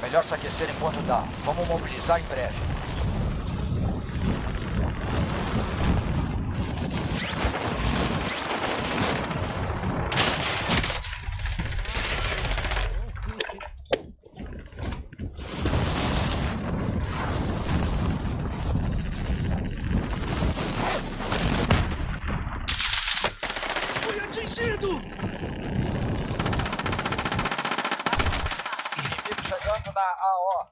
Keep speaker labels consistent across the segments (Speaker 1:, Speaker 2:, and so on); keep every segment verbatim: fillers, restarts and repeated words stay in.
Speaker 1: melhor se aquecer enquanto dá. Vamos mobilizar em breve.
Speaker 2: Fui atingido!
Speaker 1: Inimigo chegando na A O.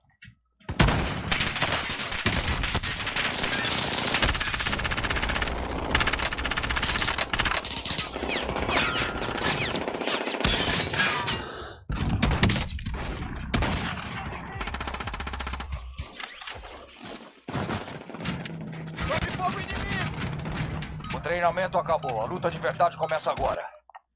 Speaker 1: Sob fogo inimigo! O treinamento acabou. A luta de verdade começa agora.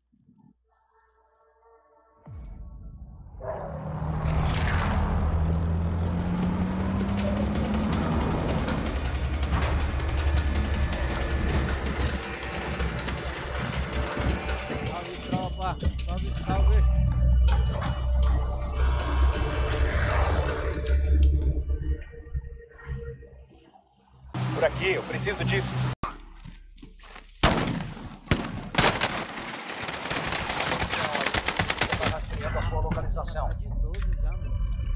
Speaker 3: Salve, tropa! Salve, salve!
Speaker 1: Por aqui, eu preciso de... Está rastreando a sua localização.
Speaker 3: Tá de doze já, mano.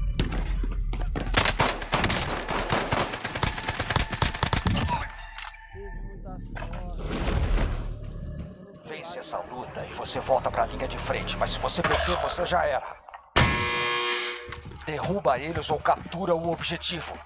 Speaker 3: Teve muita sorte.
Speaker 1: Vence essa luta e você volta pra linha de frente. Mas se você perder, você já era. Derruba eles ou captura o objetivo.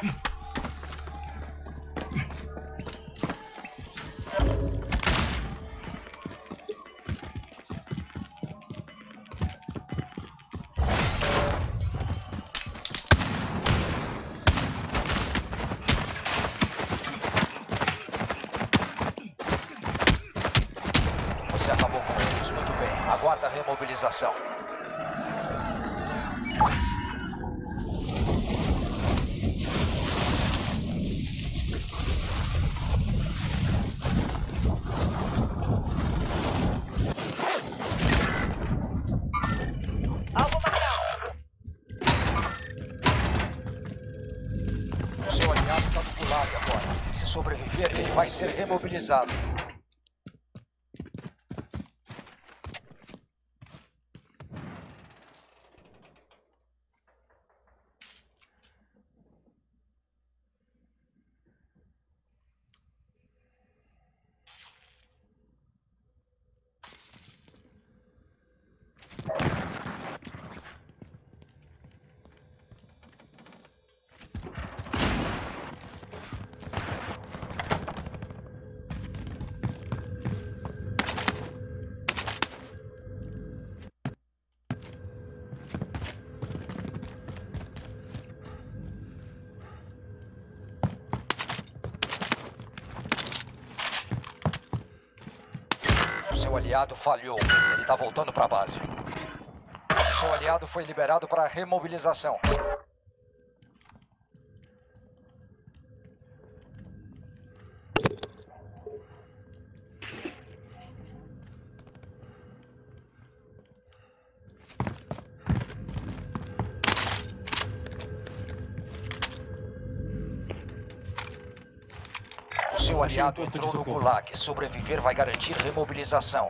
Speaker 1: Você acabou com eles. Muito bem. Aguarda a remobilização.
Speaker 4: Alvo marcado.
Speaker 1: O seu aliado está do gulag agora. Se sobreviver, ele vai ser remobilizado. O seu aliado falhou. Ele está voltando para a base. O seu aliado foi liberado para remobilização. O seu aliado entrou no gulag. Sobreviver vai garantir remobilização.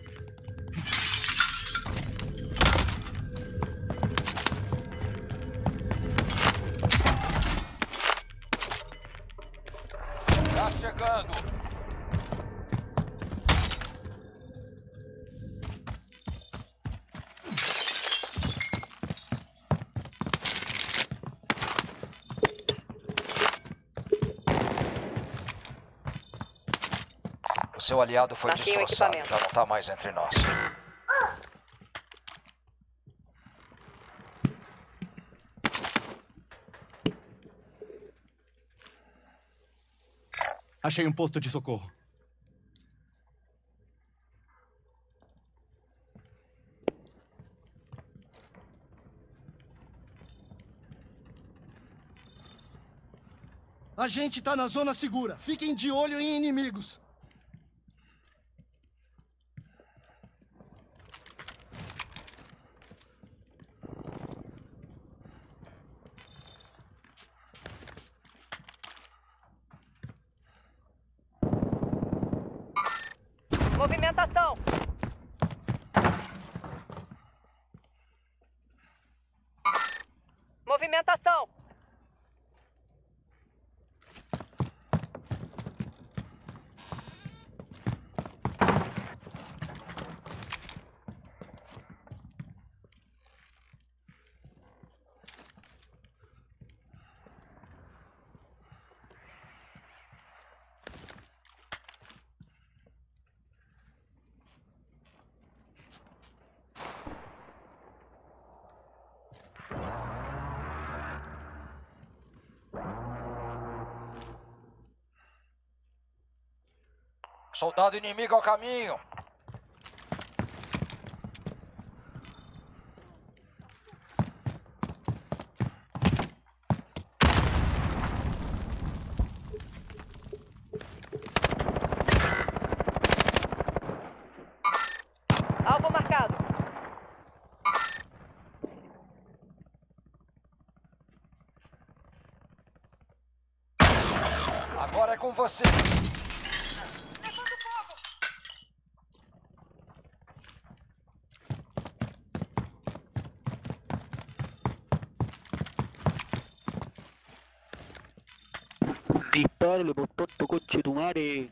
Speaker 1: Tá chegando. O seu aliado foi
Speaker 4: Marquei o
Speaker 1: destroçado.
Speaker 4: equipamento.
Speaker 1: Já não está mais entre nós.
Speaker 2: Achei um posto de socorro. A gente tá na zona segura. Fiquem de olho em inimigos.
Speaker 4: Movimentação. Movimentação.
Speaker 1: Soldado inimigo ao caminho.
Speaker 4: Alvo marcado.
Speaker 1: Agora é com você.
Speaker 5: Dispárale, vos tonto coche tu madre.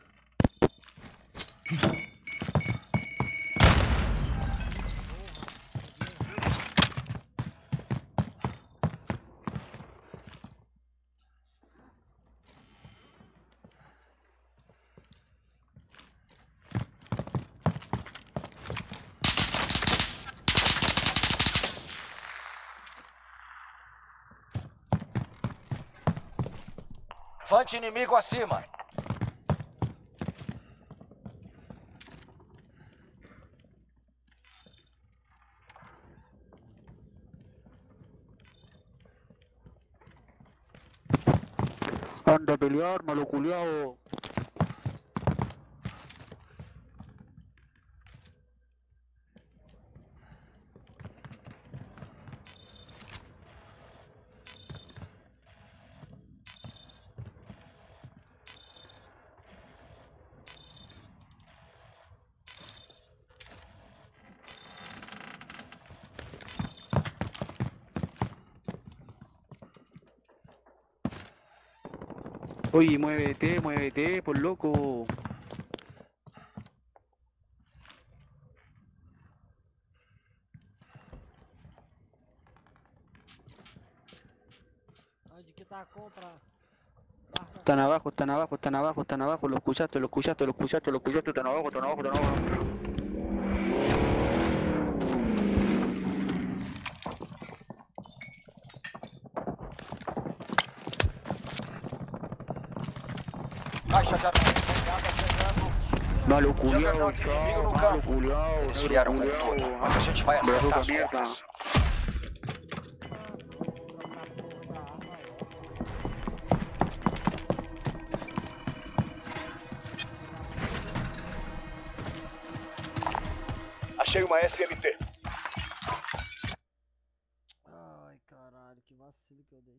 Speaker 1: Vante inimigo acima.
Speaker 5: Anda a pelear, malo culiao. Oye, muévete, muévete, por loco.
Speaker 3: Onde que tá a compra? Marca.
Speaker 5: Están abajo, están abajo, están abajo, están abajo. Lo escuchaste, lo escuchaste, lo escuchaste, lo escuchaste. Están abajo, están abajo, están abajo.
Speaker 1: Caixa de armamento chegando.
Speaker 5: Malo culiao,
Speaker 1: Juggernaut inimigo
Speaker 5: chao,
Speaker 1: no
Speaker 5: malo
Speaker 1: campo.
Speaker 5: culiao.
Speaker 1: Eles
Speaker 5: negro
Speaker 1: vieram com
Speaker 5: culiao.
Speaker 1: tudo, mas a gente vai
Speaker 5: Brazuca
Speaker 1: acertar as
Speaker 5: mierda.
Speaker 1: contas.
Speaker 6: Achei uma S M T.
Speaker 3: Ai, caralho, que vacilo que eu dei.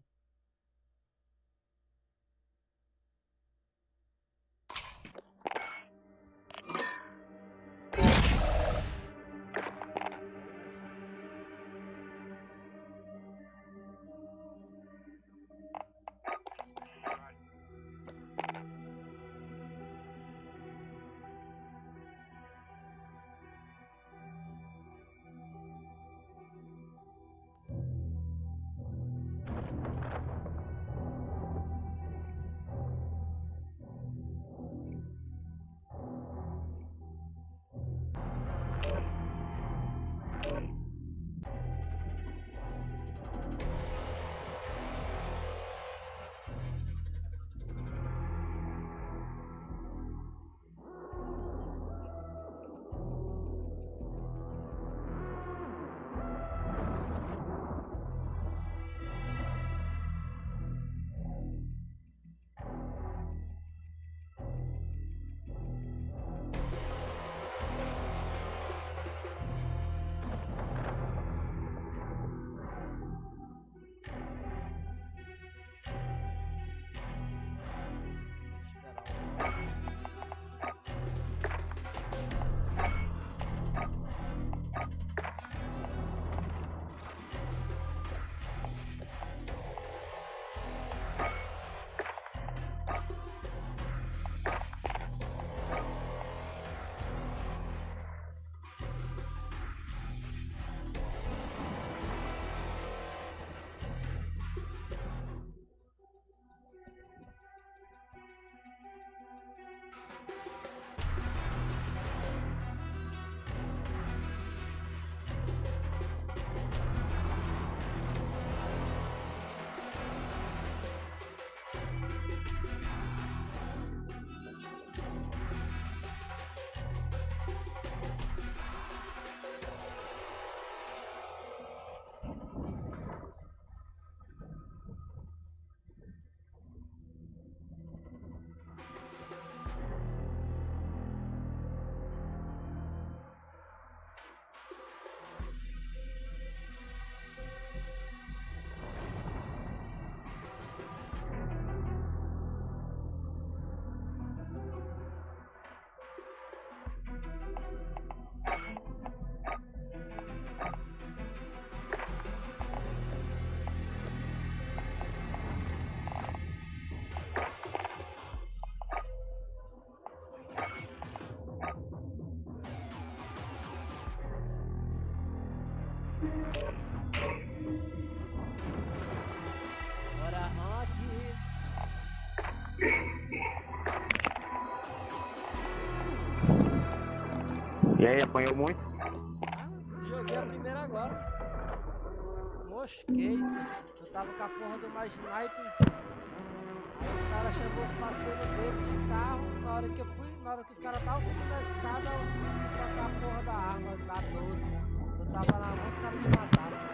Speaker 5: E aí, apanhou muito?
Speaker 3: Ah, joguei a primeira agora. Mosquei. Eu tava com a porra do mais sniper. Aí o cara chamou os parceiros dele de carro. Na hora que eu fui, na hora que os caras estavam subindo a escada, eu fui trocar a porra da arma, da doze. Eu tava na mão, os caras me mataram.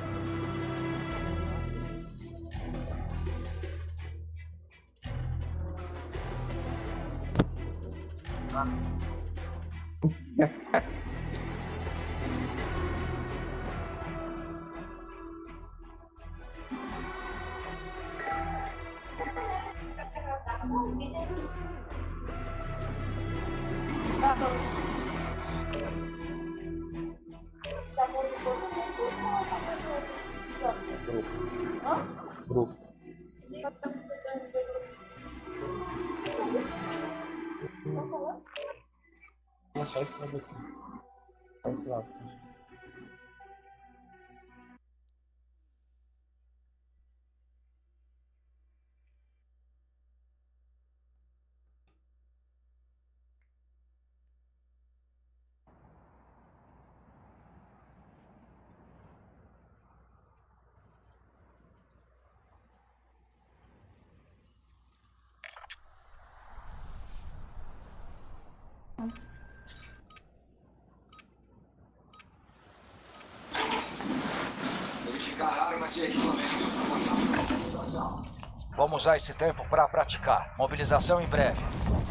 Speaker 5: Grupo. Não, só esse lado aqui. Só esse lado.
Speaker 1: Vamos usar esse tempo para praticar. Mobilização em breve.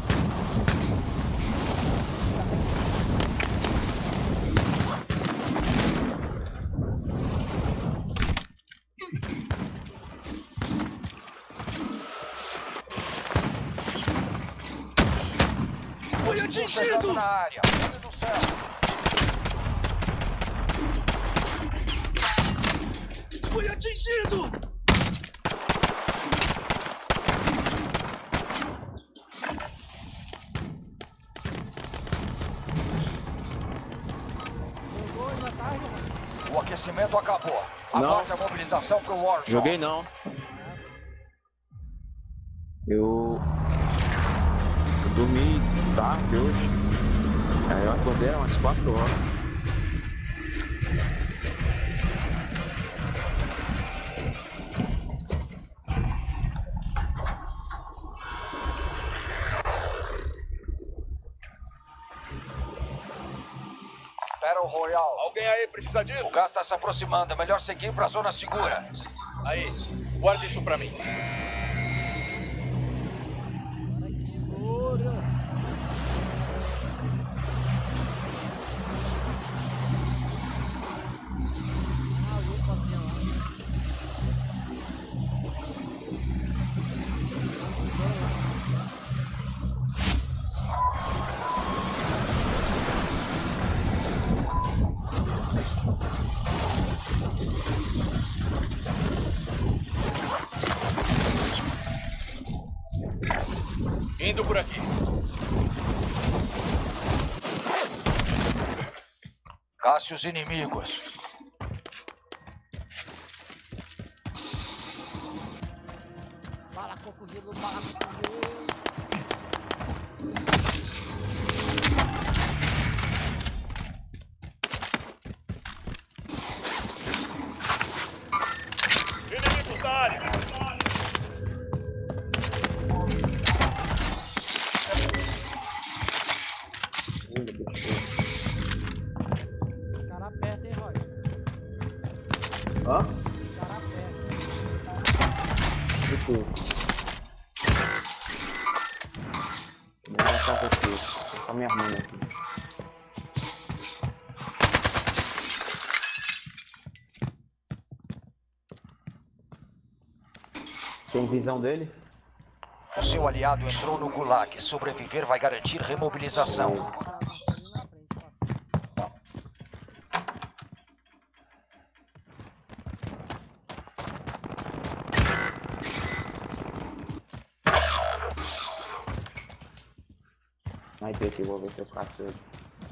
Speaker 2: Fui
Speaker 1: Chegando
Speaker 2: atingido!
Speaker 1: na área. Olho no céu.
Speaker 2: Fui atingido!
Speaker 3: Jogou e já tá, irmão.
Speaker 1: O aquecimento acabou.
Speaker 5: Não.
Speaker 1: Aguarde a mobilização pro Warzone.
Speaker 5: Joguei não. Eu... eu dormi tarde hoje. Aí eu acordei umas quatro horas.
Speaker 1: Battle Royale.
Speaker 6: Alguém aí precisa disso?
Speaker 1: O gás está se aproximando. É melhor seguir para a zona segura.
Speaker 6: Aí, guarde isso pra mim.
Speaker 3: Segura. Ah, vou fazer lá.
Speaker 6: Indo por aqui.
Speaker 1: Casse os inimigos.
Speaker 3: Bala cocoguilo, bala cocoguilo.
Speaker 6: Inimigos da área.
Speaker 3: Os caras apertam, hein, Roger?
Speaker 5: Hã?
Speaker 3: Os caras apertam.
Speaker 5: O quê? Vou matar você. Tô só me arrumando aqui. Tem visão dele?
Speaker 1: O seu aliado entrou no Gulag. Sobreviver vai garantir remobilização.
Speaker 3: Os caras passam ali na frente, passam.
Speaker 5: Sniper aqui, vou ver se eu caço ele.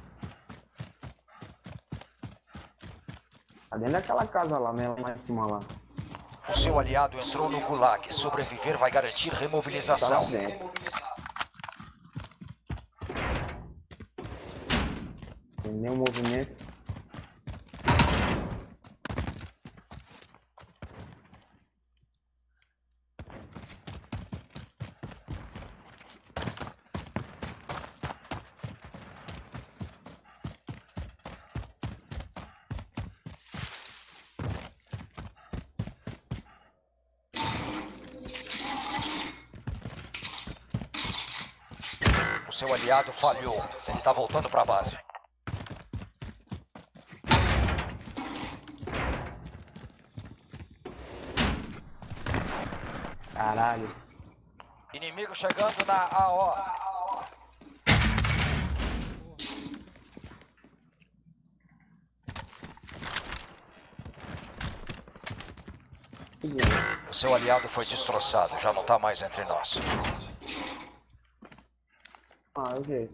Speaker 5: Tá dentro daquela casa lá, mesmo, lá em cima lá.
Speaker 1: O seu aliado entrou no Gulag. Sobreviver vai garantir
Speaker 5: Tá lá
Speaker 1: remobilização.
Speaker 5: dentro. Tem nenhum movimento.
Speaker 1: O seu aliado falhou. Ele tá voltando pra base.
Speaker 5: Caralho.
Speaker 1: Inimigo chegando na A O. O seu aliado foi destroçado. Já não tá mais entre nós.
Speaker 5: Ah, ok.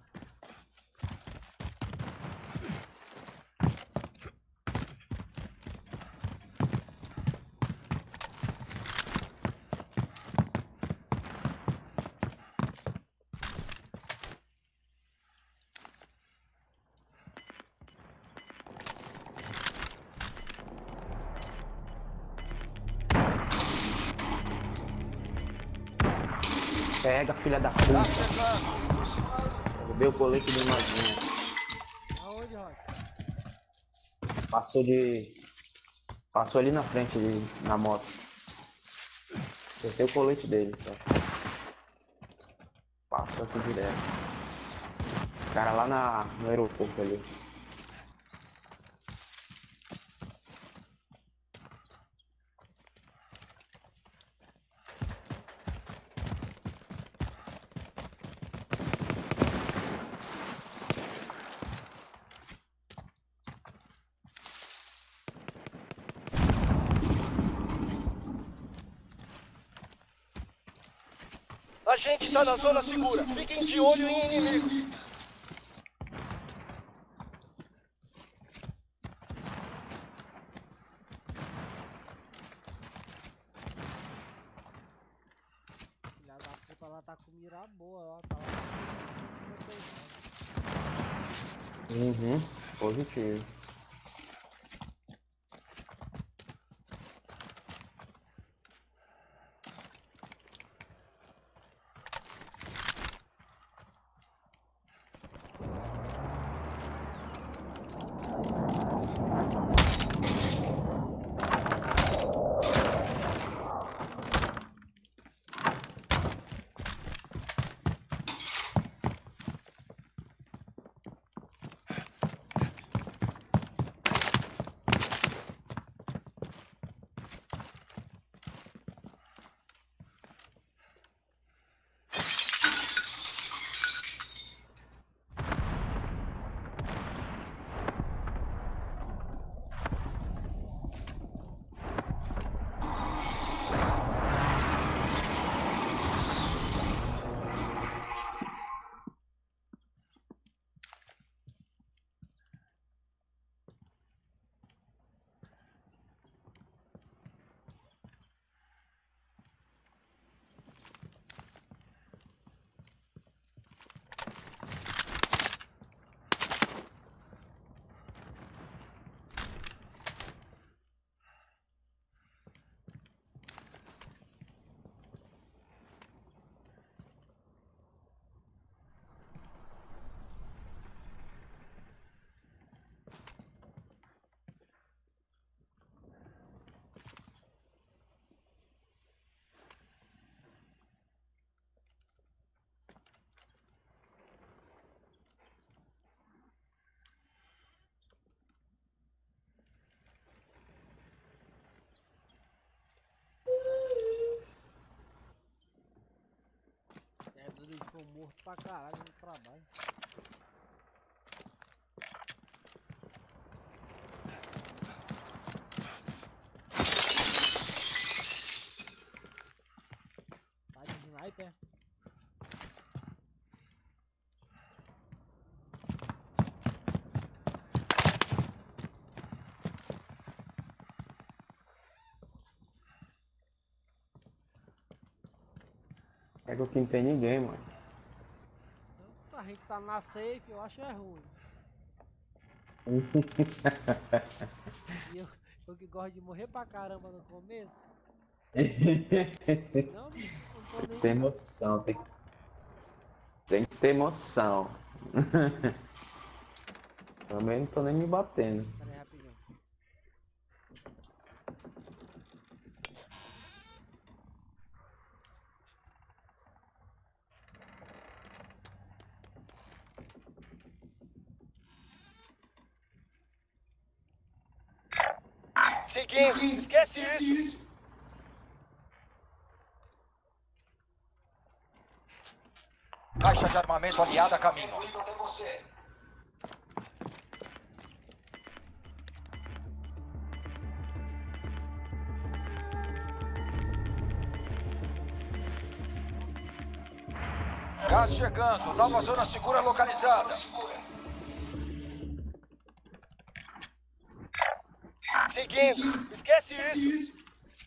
Speaker 5: Pega, filha da
Speaker 1: Tá
Speaker 5: puta.
Speaker 1: chegando.
Speaker 5: Roubei o colete do nozinho.
Speaker 3: Aonde, Rock?
Speaker 5: Passou de... Passou ali na frente, de... na moto. Acertei o colete dele, só. Passou aqui direto. O cara lá na... no aeroporto ali.
Speaker 6: A gente tá na zona segura. Fiquem de olho em inimigos.
Speaker 3: Filha da puta, ela tá com mira boa, ó. Tá lá.
Speaker 5: Uhum, positivo.
Speaker 3: É, ele ficou morto pra caralho no trabalho. Tá de sniper?
Speaker 5: Pega o que não tem ninguém, mano.
Speaker 3: A gente tá na safe, eu acho é ruim. E eu, eu que gosto de morrer pra caramba no começo. Não, não tô nem...
Speaker 5: Tem emoção, tem, tem que ter emoção. Também não tô nem me batendo.
Speaker 3: Pera aí, rapidinho.
Speaker 6: Seguindo, esquece isso.
Speaker 1: Caixa de armamento aliada a caminho. Gás chegando. Nova zona segura localizada.
Speaker 6: Seguindo, esquece isso.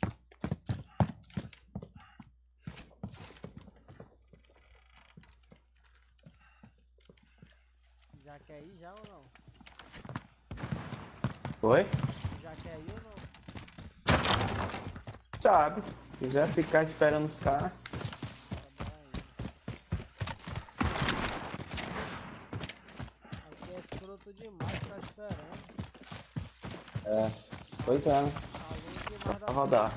Speaker 3: Já quer ir já ou não?
Speaker 5: Oi?
Speaker 3: Já quer ir ou não?
Speaker 5: Sabe, se quiser ficar esperando os caras.
Speaker 3: Aqui é escroto demais, tá esperando.
Speaker 5: É, pois é, né?
Speaker 3: Alguém demais da
Speaker 5: Pra rodar.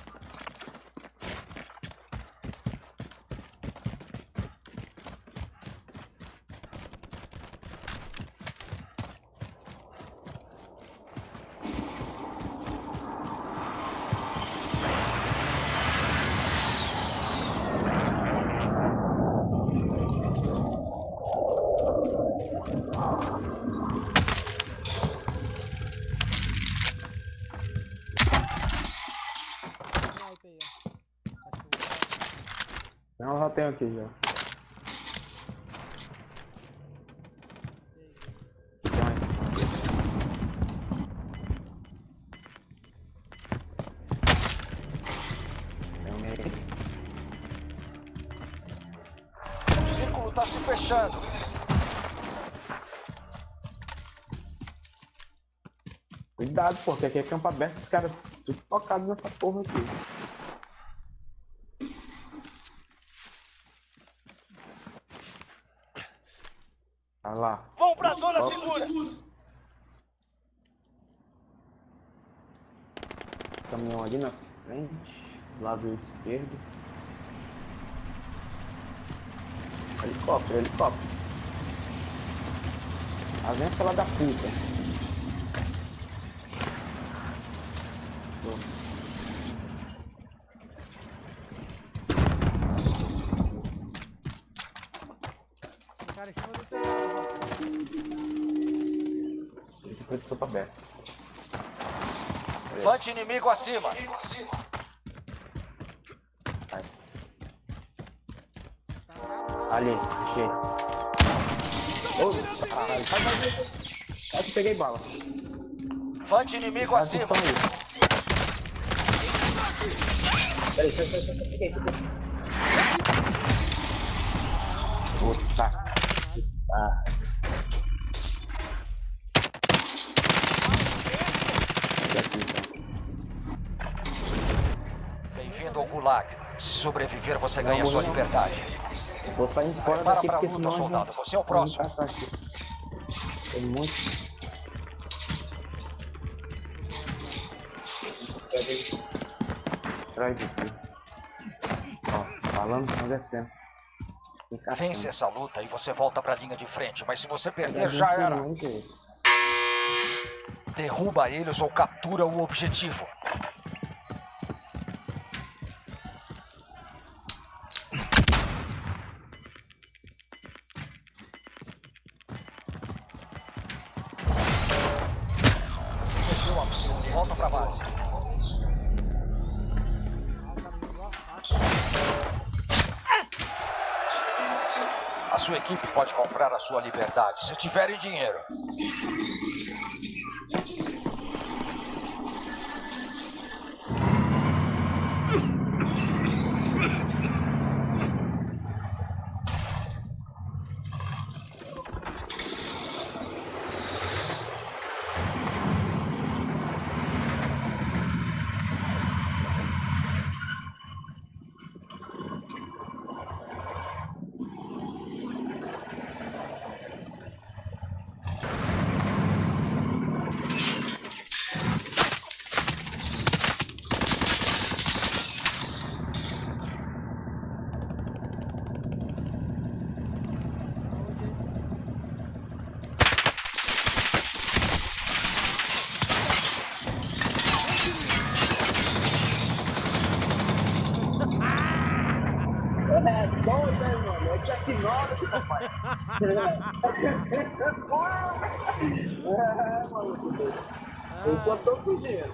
Speaker 3: sniper aí, ó.
Speaker 5: Não, eu já tenho aqui já. Tem mais. Tem um meio.
Speaker 1: O círculo tá se fechando.
Speaker 5: Cuidado, porque aqui é campo aberto, os caras tudo focados nessa porra aqui. Olha lá.
Speaker 6: Vamos pra zona
Speaker 5: Ó.
Speaker 6: segura.
Speaker 5: Caminhão ali na frente, do lado esquerdo. Helicóptero, helicóptero. A venta lá da puta. Tô.
Speaker 3: Tem cara em cima do telhado,
Speaker 5: Ele foi de campo aberto.
Speaker 1: Flanque inimigo acima.
Speaker 5: Vai.
Speaker 3: ó.
Speaker 5: Ali, achei. Oh, caralho, vai, vai, vai. Acho que peguei bala.
Speaker 1: Flanque inimigo
Speaker 5: Ah,
Speaker 1: acima.
Speaker 5: vocês estão aí. Peraí, peraí, peraí, peraí, peguei, peguei. Puta. Ah. Aqui, então.
Speaker 1: Bem-vindo ao Gulag. Se sobreviver, você
Speaker 5: Não,
Speaker 1: ganha sua
Speaker 5: não.
Speaker 1: liberdade.
Speaker 5: Vou sair fora
Speaker 1: Prepara
Speaker 5: daqui
Speaker 1: pra
Speaker 5: porque
Speaker 1: luta,
Speaker 5: senão
Speaker 1: soldado.
Speaker 5: já-
Speaker 1: Você é o próximo.
Speaker 5: Vou passar aqui. Tem muito. Atrás de ti. Ó, falando, estão descendo. Fica
Speaker 1: Vence essa luta e você volta pra linha de frente. Mas se você
Speaker 5: Tá
Speaker 1: perder, já era. Derruba eles ou captura o objetivo. Você perdeu a missão. Volta pra base. A sua equipe pode comprar a sua liberdade, se tiverem dinheiro.
Speaker 5: Ignora, papai. É, maluco. Eu só tô fugindo.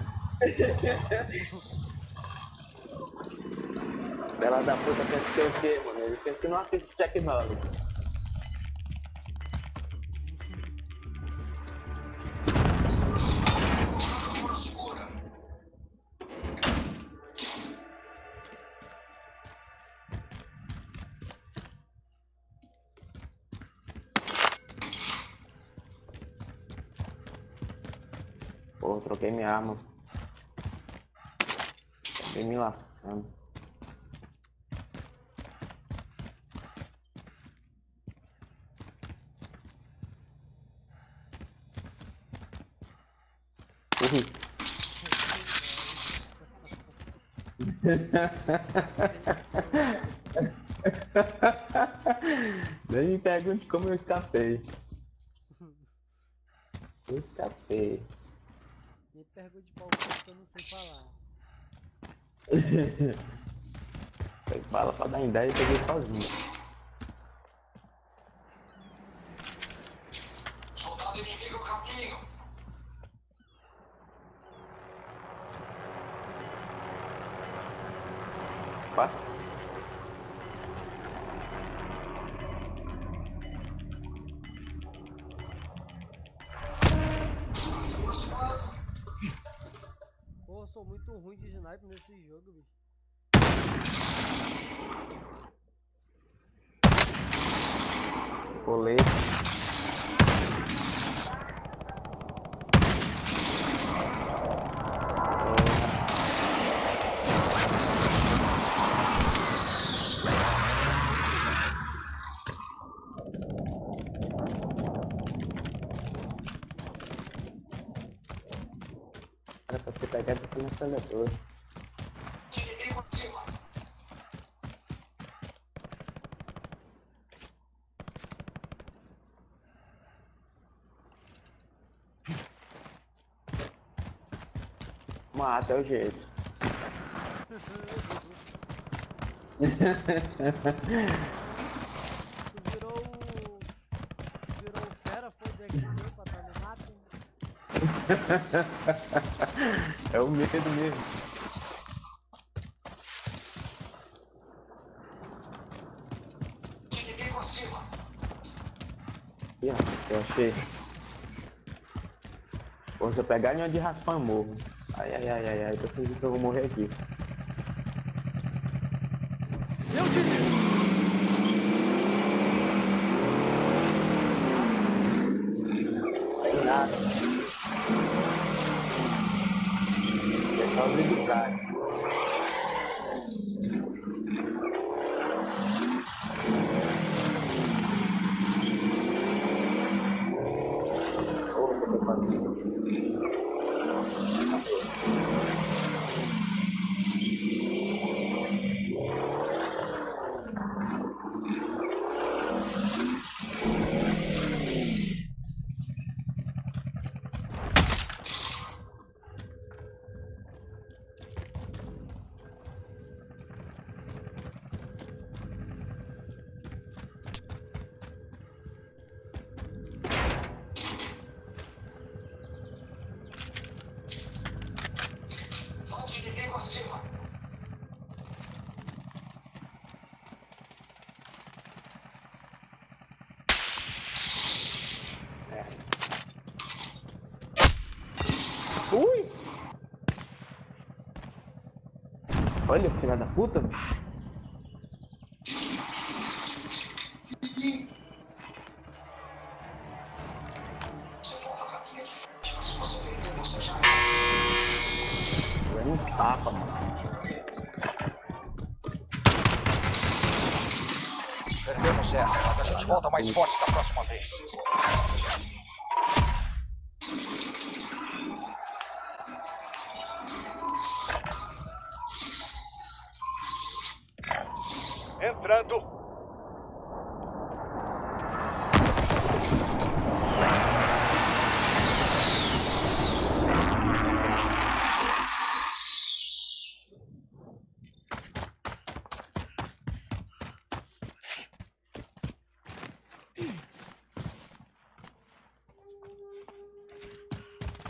Speaker 5: Bela da puta pensa que é o quê, mano? Ele pensa que não assiste Jack Knowledge. Pô, troquei minha arma. Troquei me lascando. Uhum. Nem me pergunte como eu escapei. Eu escapei.
Speaker 3: Me pergunte pra alguém que eu não sei falar.
Speaker 5: Foi bala pra dar ideia e peguei sozinho.
Speaker 1: Soldado inimigo no caminho.
Speaker 5: Opa.
Speaker 3: Pô, eu sou muito ruim de sniper nesse jogo, bicho.
Speaker 5: Colei. Era pra ter pegado aqui no acelerador. Mata é o jeito.
Speaker 3: Tu virou o... Virou o fera, foi daqui pra tá no mato.
Speaker 5: É o medo mesmo.
Speaker 1: Inimigo acima.
Speaker 5: Ih, eu achei. Pô, se eu pegar a linha de raspão, eu morro. Ai, ai, ai, ai, ai, tô sentindo que eu vou morrer aqui.
Speaker 2: Eu te digo.
Speaker 5: Tem nada. É só habilidade. Ô, que eu tô fazendo?
Speaker 1: Inimigo acima.
Speaker 5: Ui! Olha, filha da puta, bicho. É um tapa, mano.
Speaker 1: Perdemos essa, mas a gente volta mais forte da próxima vez.
Speaker 6: Entrando.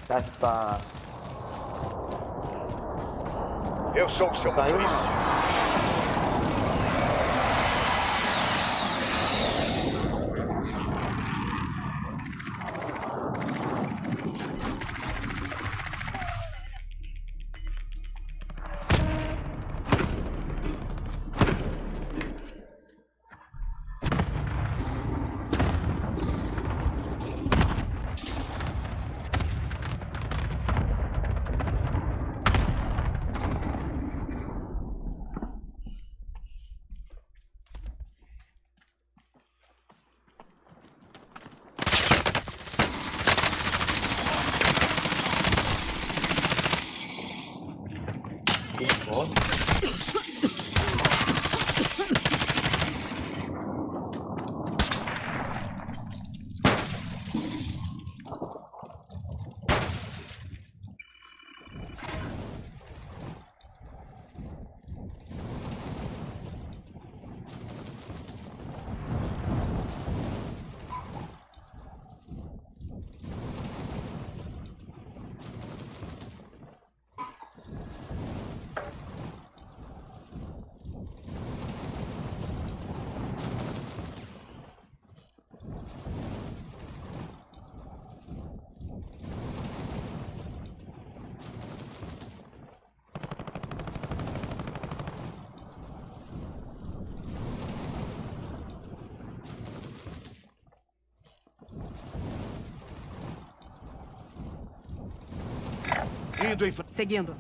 Speaker 5: Tá, tá.
Speaker 6: Eu sou o seu
Speaker 5: Saiu,
Speaker 6: motorista.
Speaker 5: mano. Que foda.
Speaker 2: Indo em frente.
Speaker 7: Seguindo.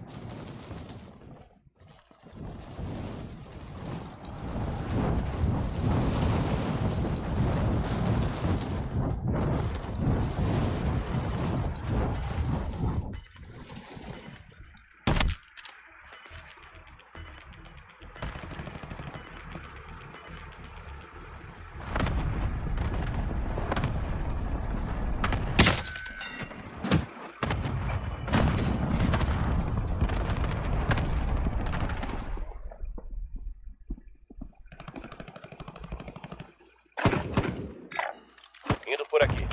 Speaker 6: Indo por aqui.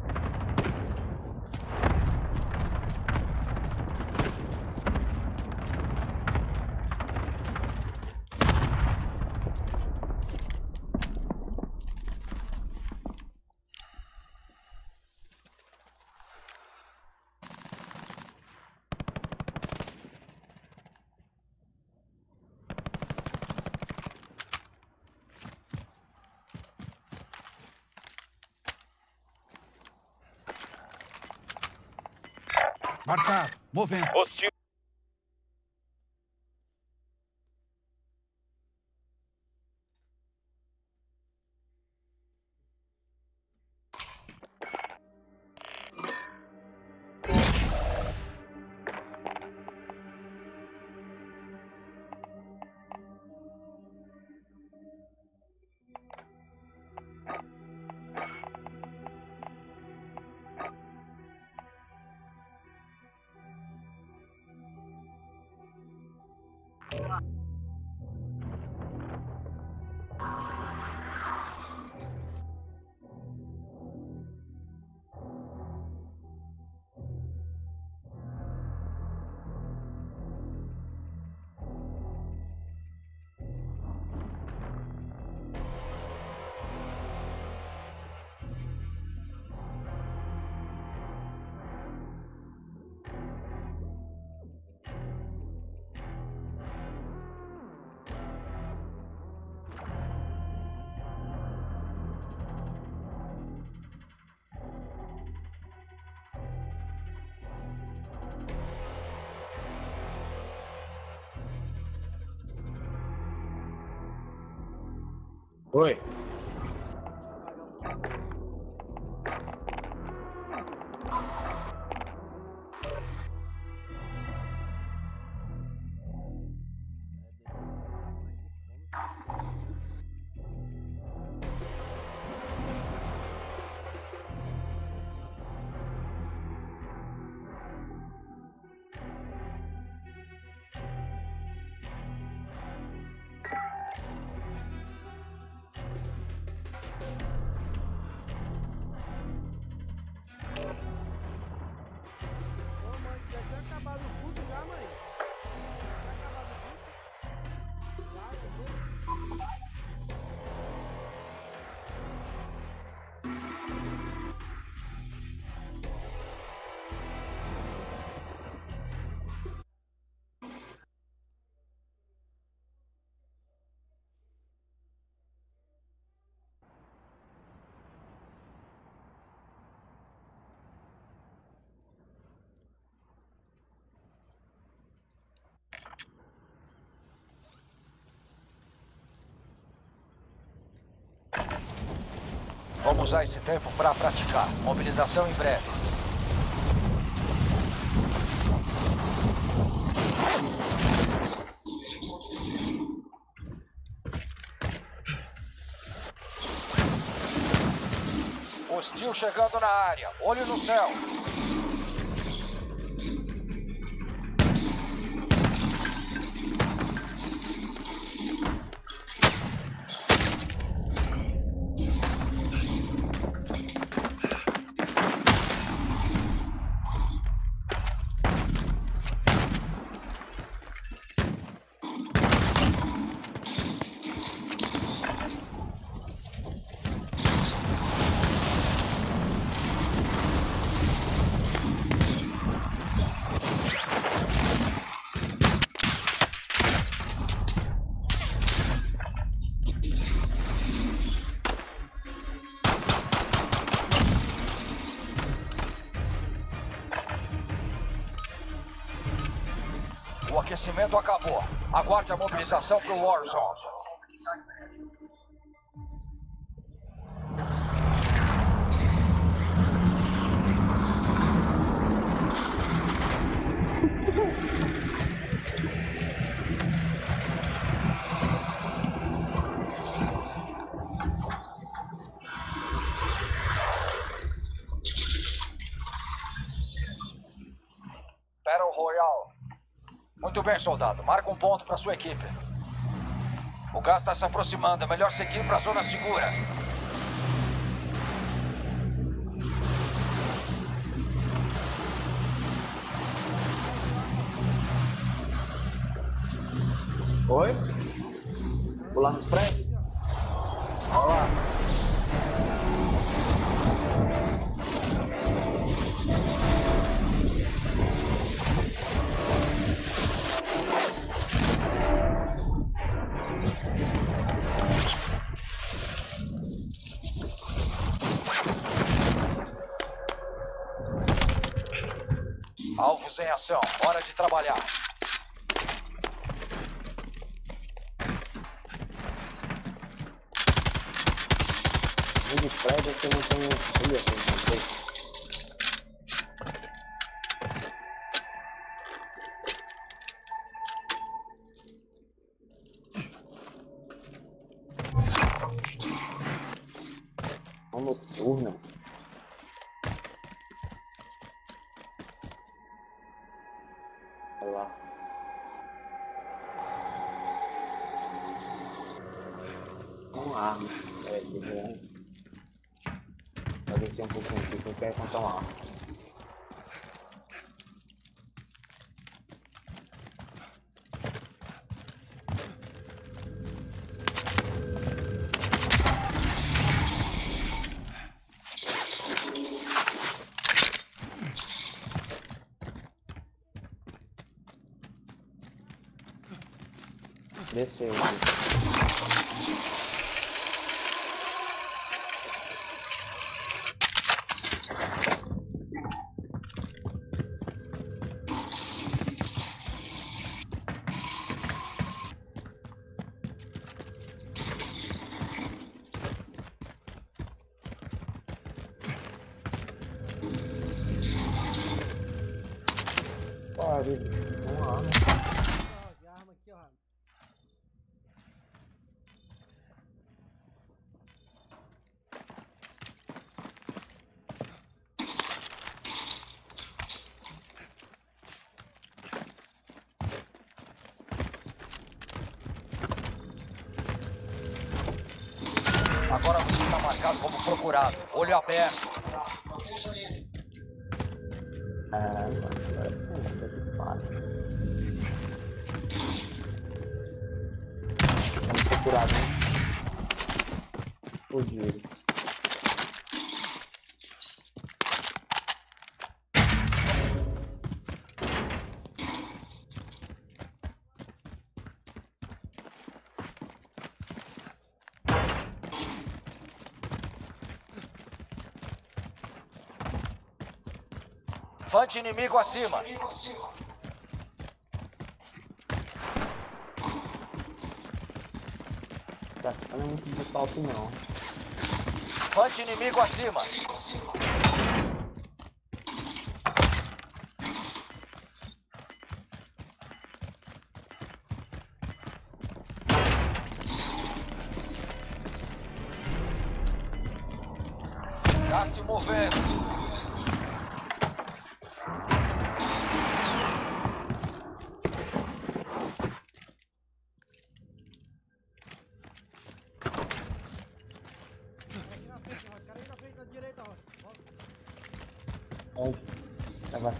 Speaker 2: Marcado. Movendo.
Speaker 6: Hostil.
Speaker 5: Oi.
Speaker 1: Vamos usar esse tempo para praticar. Mobilização em breve. Hostil chegando na área. Olho no céu. O aquecimento acabou. Aguarde a mobilização para o Warzone. Battle Royale. Muito bem, soldado. Marca um ponto para sua equipe. O gás está se aproximando. É melhor seguir para a zona segura.
Speaker 5: Oi? Pular nos prédios? Olha lá.
Speaker 1: Alvos em ação. Hora de trabalhar.
Speaker 5: Um dos prédios que eu não tenho solução. Uma noturna. Olha lá. Uma arma. É, de grande. Vai descer um pouquinho aqui que eu quero encontrar uma arma. Desceu aqui. Pare, uma arma.
Speaker 3: Ó, de arma aqui, ó.
Speaker 1: Agora você está marcado como procurado. Olho aberto.
Speaker 5: Ah, agora sim, tá de fácil. Vamos procurar, né? O Diego.
Speaker 1: Fante inimigo acima.
Speaker 5: Tá ficando muito brutal assim não.
Speaker 1: Elefante inimigo acima. Tá se movendo.
Speaker 5: Onde? Tá, vai.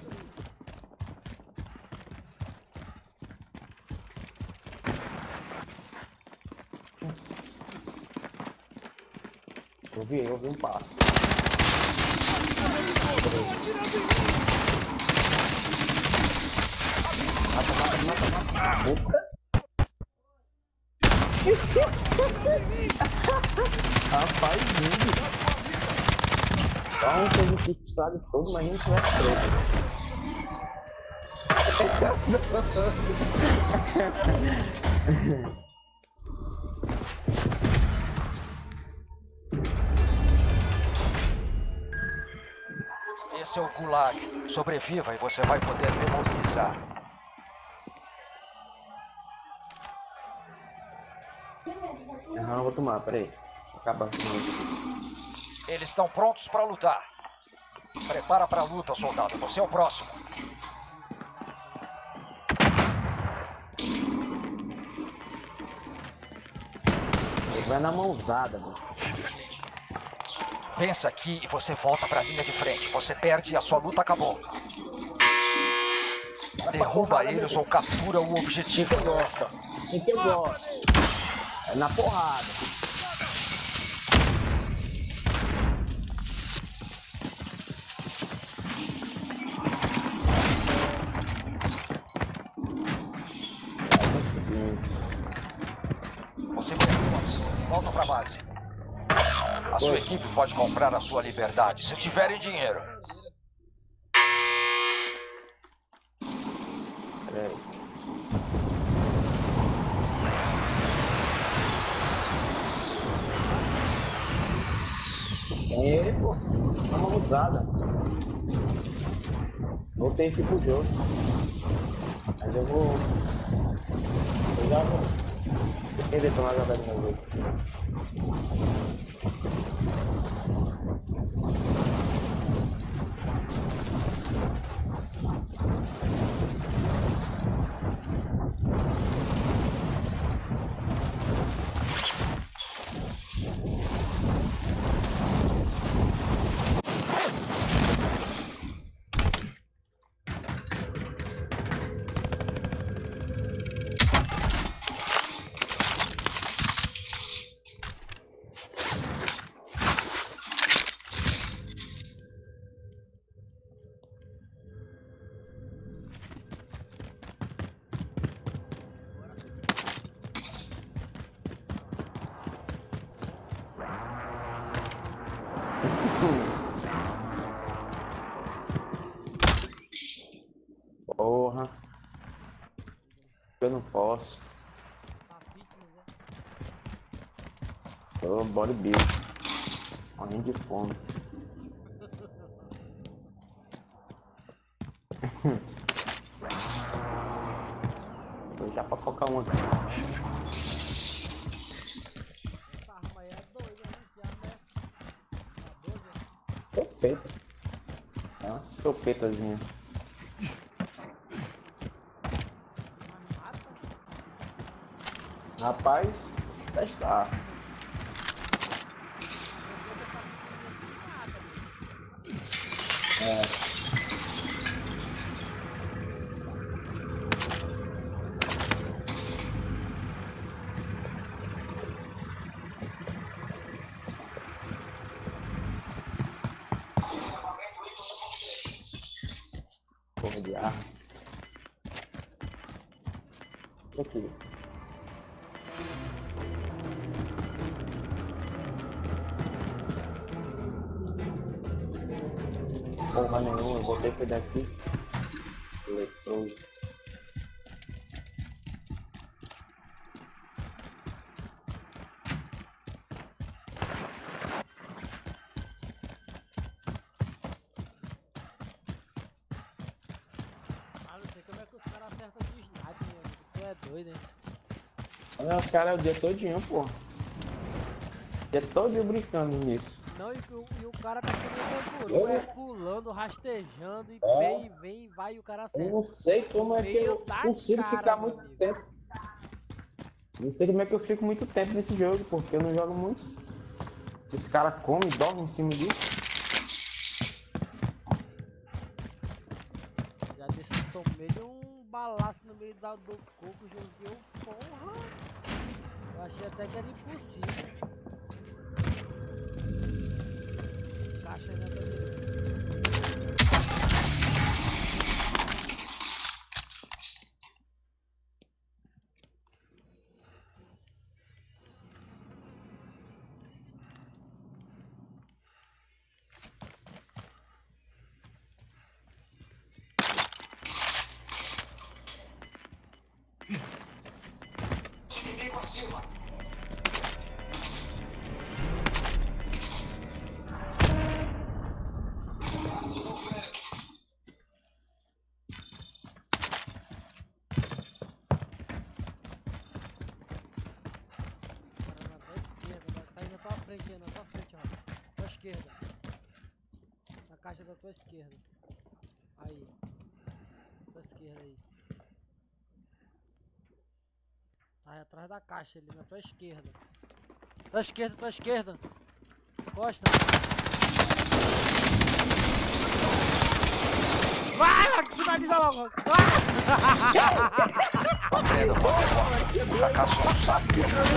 Speaker 5: Eu vi, eu vi um passo. Mata, mata, mata, mata. Opa! Rapaz, lindo. Então, fez esse estrago todo, mas não tivesse preso.
Speaker 1: Esse é o Gulag. Sobreviva e você vai poder me mobilizar.
Speaker 5: Aham, vou tomar, peraí. Acaba.
Speaker 1: Eles estão prontos para lutar. Prepara para a luta, soldado. Você é o próximo.
Speaker 5: Vai na mãozada, mano.
Speaker 1: Vença aqui e você volta para a linha de frente. Você perde e a sua luta acabou. Derruba eles ou captura o objetivo.
Speaker 5: Quem que gosta? Quem que gosta? É na porrada.
Speaker 1: Você perdeu. Volta pra base. A sua equipe pode comprar a sua liberdade, se tiverem dinheiro.
Speaker 5: Peraí. É, pô. Tá uma usada. Voltei aqui pro jogo. Mas eu vou... Eu já vou... Quem detonar já vai no meu jogo. Porra. Eu não posso. Tô bodybuilder. Morrendo de fome. Vou já pra focar uma. Chopeta. É uma chopetazinha. Rapaz, testar. É. Porra de ar. Aqui. Porra nenhuma, eu vou ter que cuidar aqui. Eletrodo.
Speaker 3: é doido, hein?
Speaker 5: Olha, os caras o dia todinho, pô. O dia todinho brincando nisso.
Speaker 3: Não, e, o- e o cara tá sendo canguru, é pulando, rastejando, e
Speaker 5: É.
Speaker 3: vem, vem, vai e o cara
Speaker 5: Eu
Speaker 3: acerta.
Speaker 5: não sei como é que
Speaker 3: Meio
Speaker 5: eu
Speaker 3: da
Speaker 5: consigo
Speaker 3: cara,
Speaker 5: ficar
Speaker 3: meu
Speaker 5: muito
Speaker 3: amigo.
Speaker 5: tempo. Não sei como é que eu fico muito tempo nesse jogo, porque eu não jogo muito. Esses caras comem e dormem em cima disso.
Speaker 3: Já disse, tomei um balaço no meio da, do coco, joguei um porra. Eu achei até que era impossível. Caixa na tua direita.
Speaker 1: Inimigo acima.
Speaker 3: Cara, na tua esquerda, tá indo na tua frente aí, na tua frente, ó. Tua esquerda. Na caixa da tua esquerda. Aí. Tua esquerda aí. Tá aí atrás da caixa ali, na tua esquerda. Tua esquerda, tua esquerda. Costa. Vai, finaliza logo.
Speaker 1: Aprenda, Pokémon. Fracasso é um saco.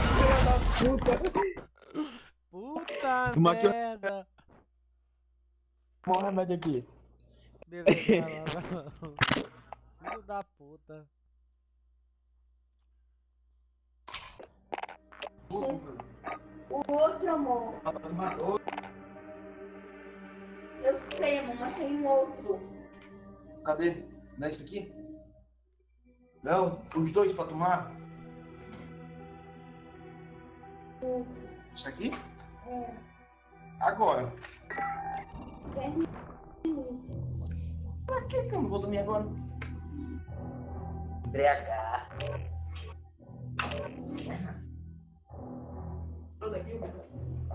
Speaker 3: Puta
Speaker 5: Toma aqui, ó.
Speaker 3: merda.
Speaker 5: Toma um remédio aqui.
Speaker 3: Beleza, vai lá, vai lá. Filho da puta.
Speaker 7: O outro, amor. Eu sei, amor, mas tem um outro.
Speaker 8: Cadê? Não é esse aqui? Não, os dois pra tomar? Isso aqui?
Speaker 7: É.
Speaker 8: Agora.
Speaker 7: dez minutos.
Speaker 8: Pra que que eu não vou dormir agora? Embriagar. Tudo aqui, cara.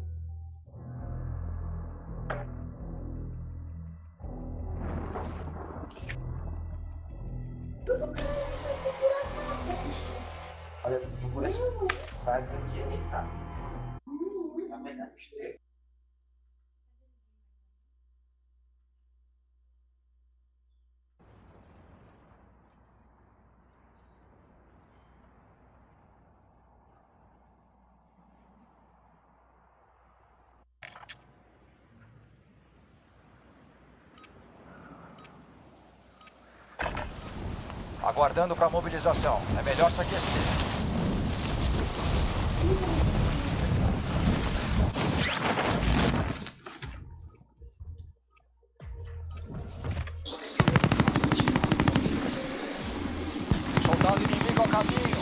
Speaker 8: Olha, tu por isso faz o que ele tá. Tá bem na besteira.
Speaker 1: Aguardando para mobilização. É melhor se aquecer. Soldado inimigo ao caminho.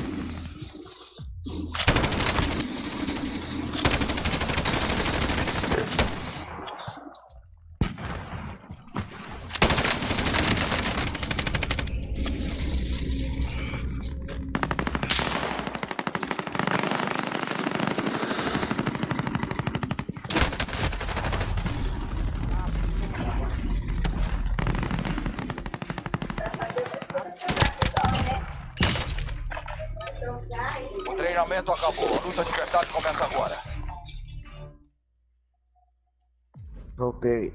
Speaker 1: O treinamento acabou. A luta de verdade começa agora.
Speaker 5: Voltei.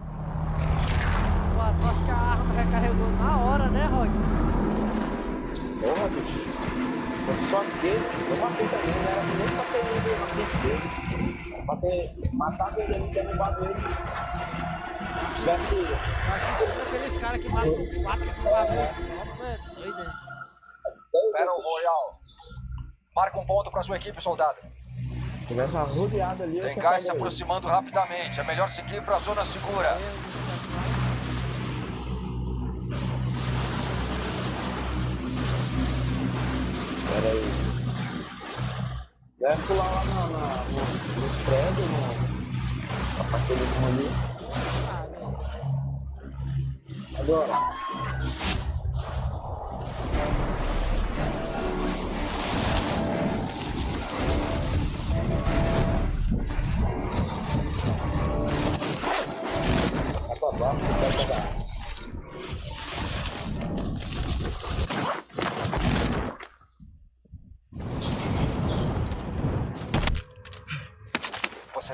Speaker 3: Pô, tu acha que a arma recarregou na hora, né, Rod?
Speaker 5: Porra, bicho. Eu só dei. Eu matei também, não era nem pra ter ido, eu matei dele. Pra ter matado ele, ele derrubado ele. Tivesse.
Speaker 3: Eu acho que foi aqueles caras que matam quatro de uma vez só, tu é doido, né?
Speaker 1: Battle Royale. Marca um ponto para sua equipe, soldado.
Speaker 5: Tivesse uma rodeada ali.
Speaker 1: Tem
Speaker 5: eu
Speaker 1: gás se
Speaker 5: pegaria ele.
Speaker 1: aproximando rapidamente. É melhor seguir para a zona segura.
Speaker 5: Pera aí. Deve pular lá na, na, no, nos prédios, no, na parceria do ali.
Speaker 3: Ah, velho.
Speaker 5: Agora.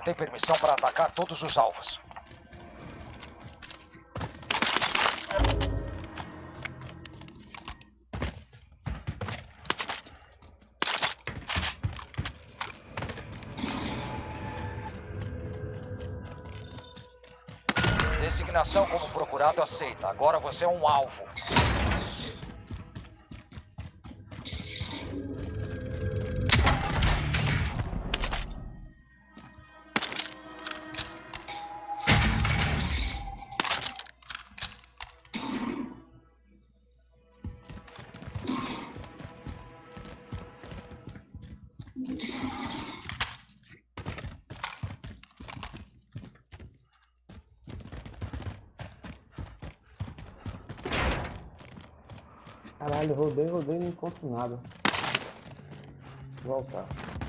Speaker 1: tem permissão para atacar todos os alvos. Designação como procurado aceita. Agora você é um alvo.
Speaker 5: Caralho, rodei, rodei e não encontro nada. Vou voltar.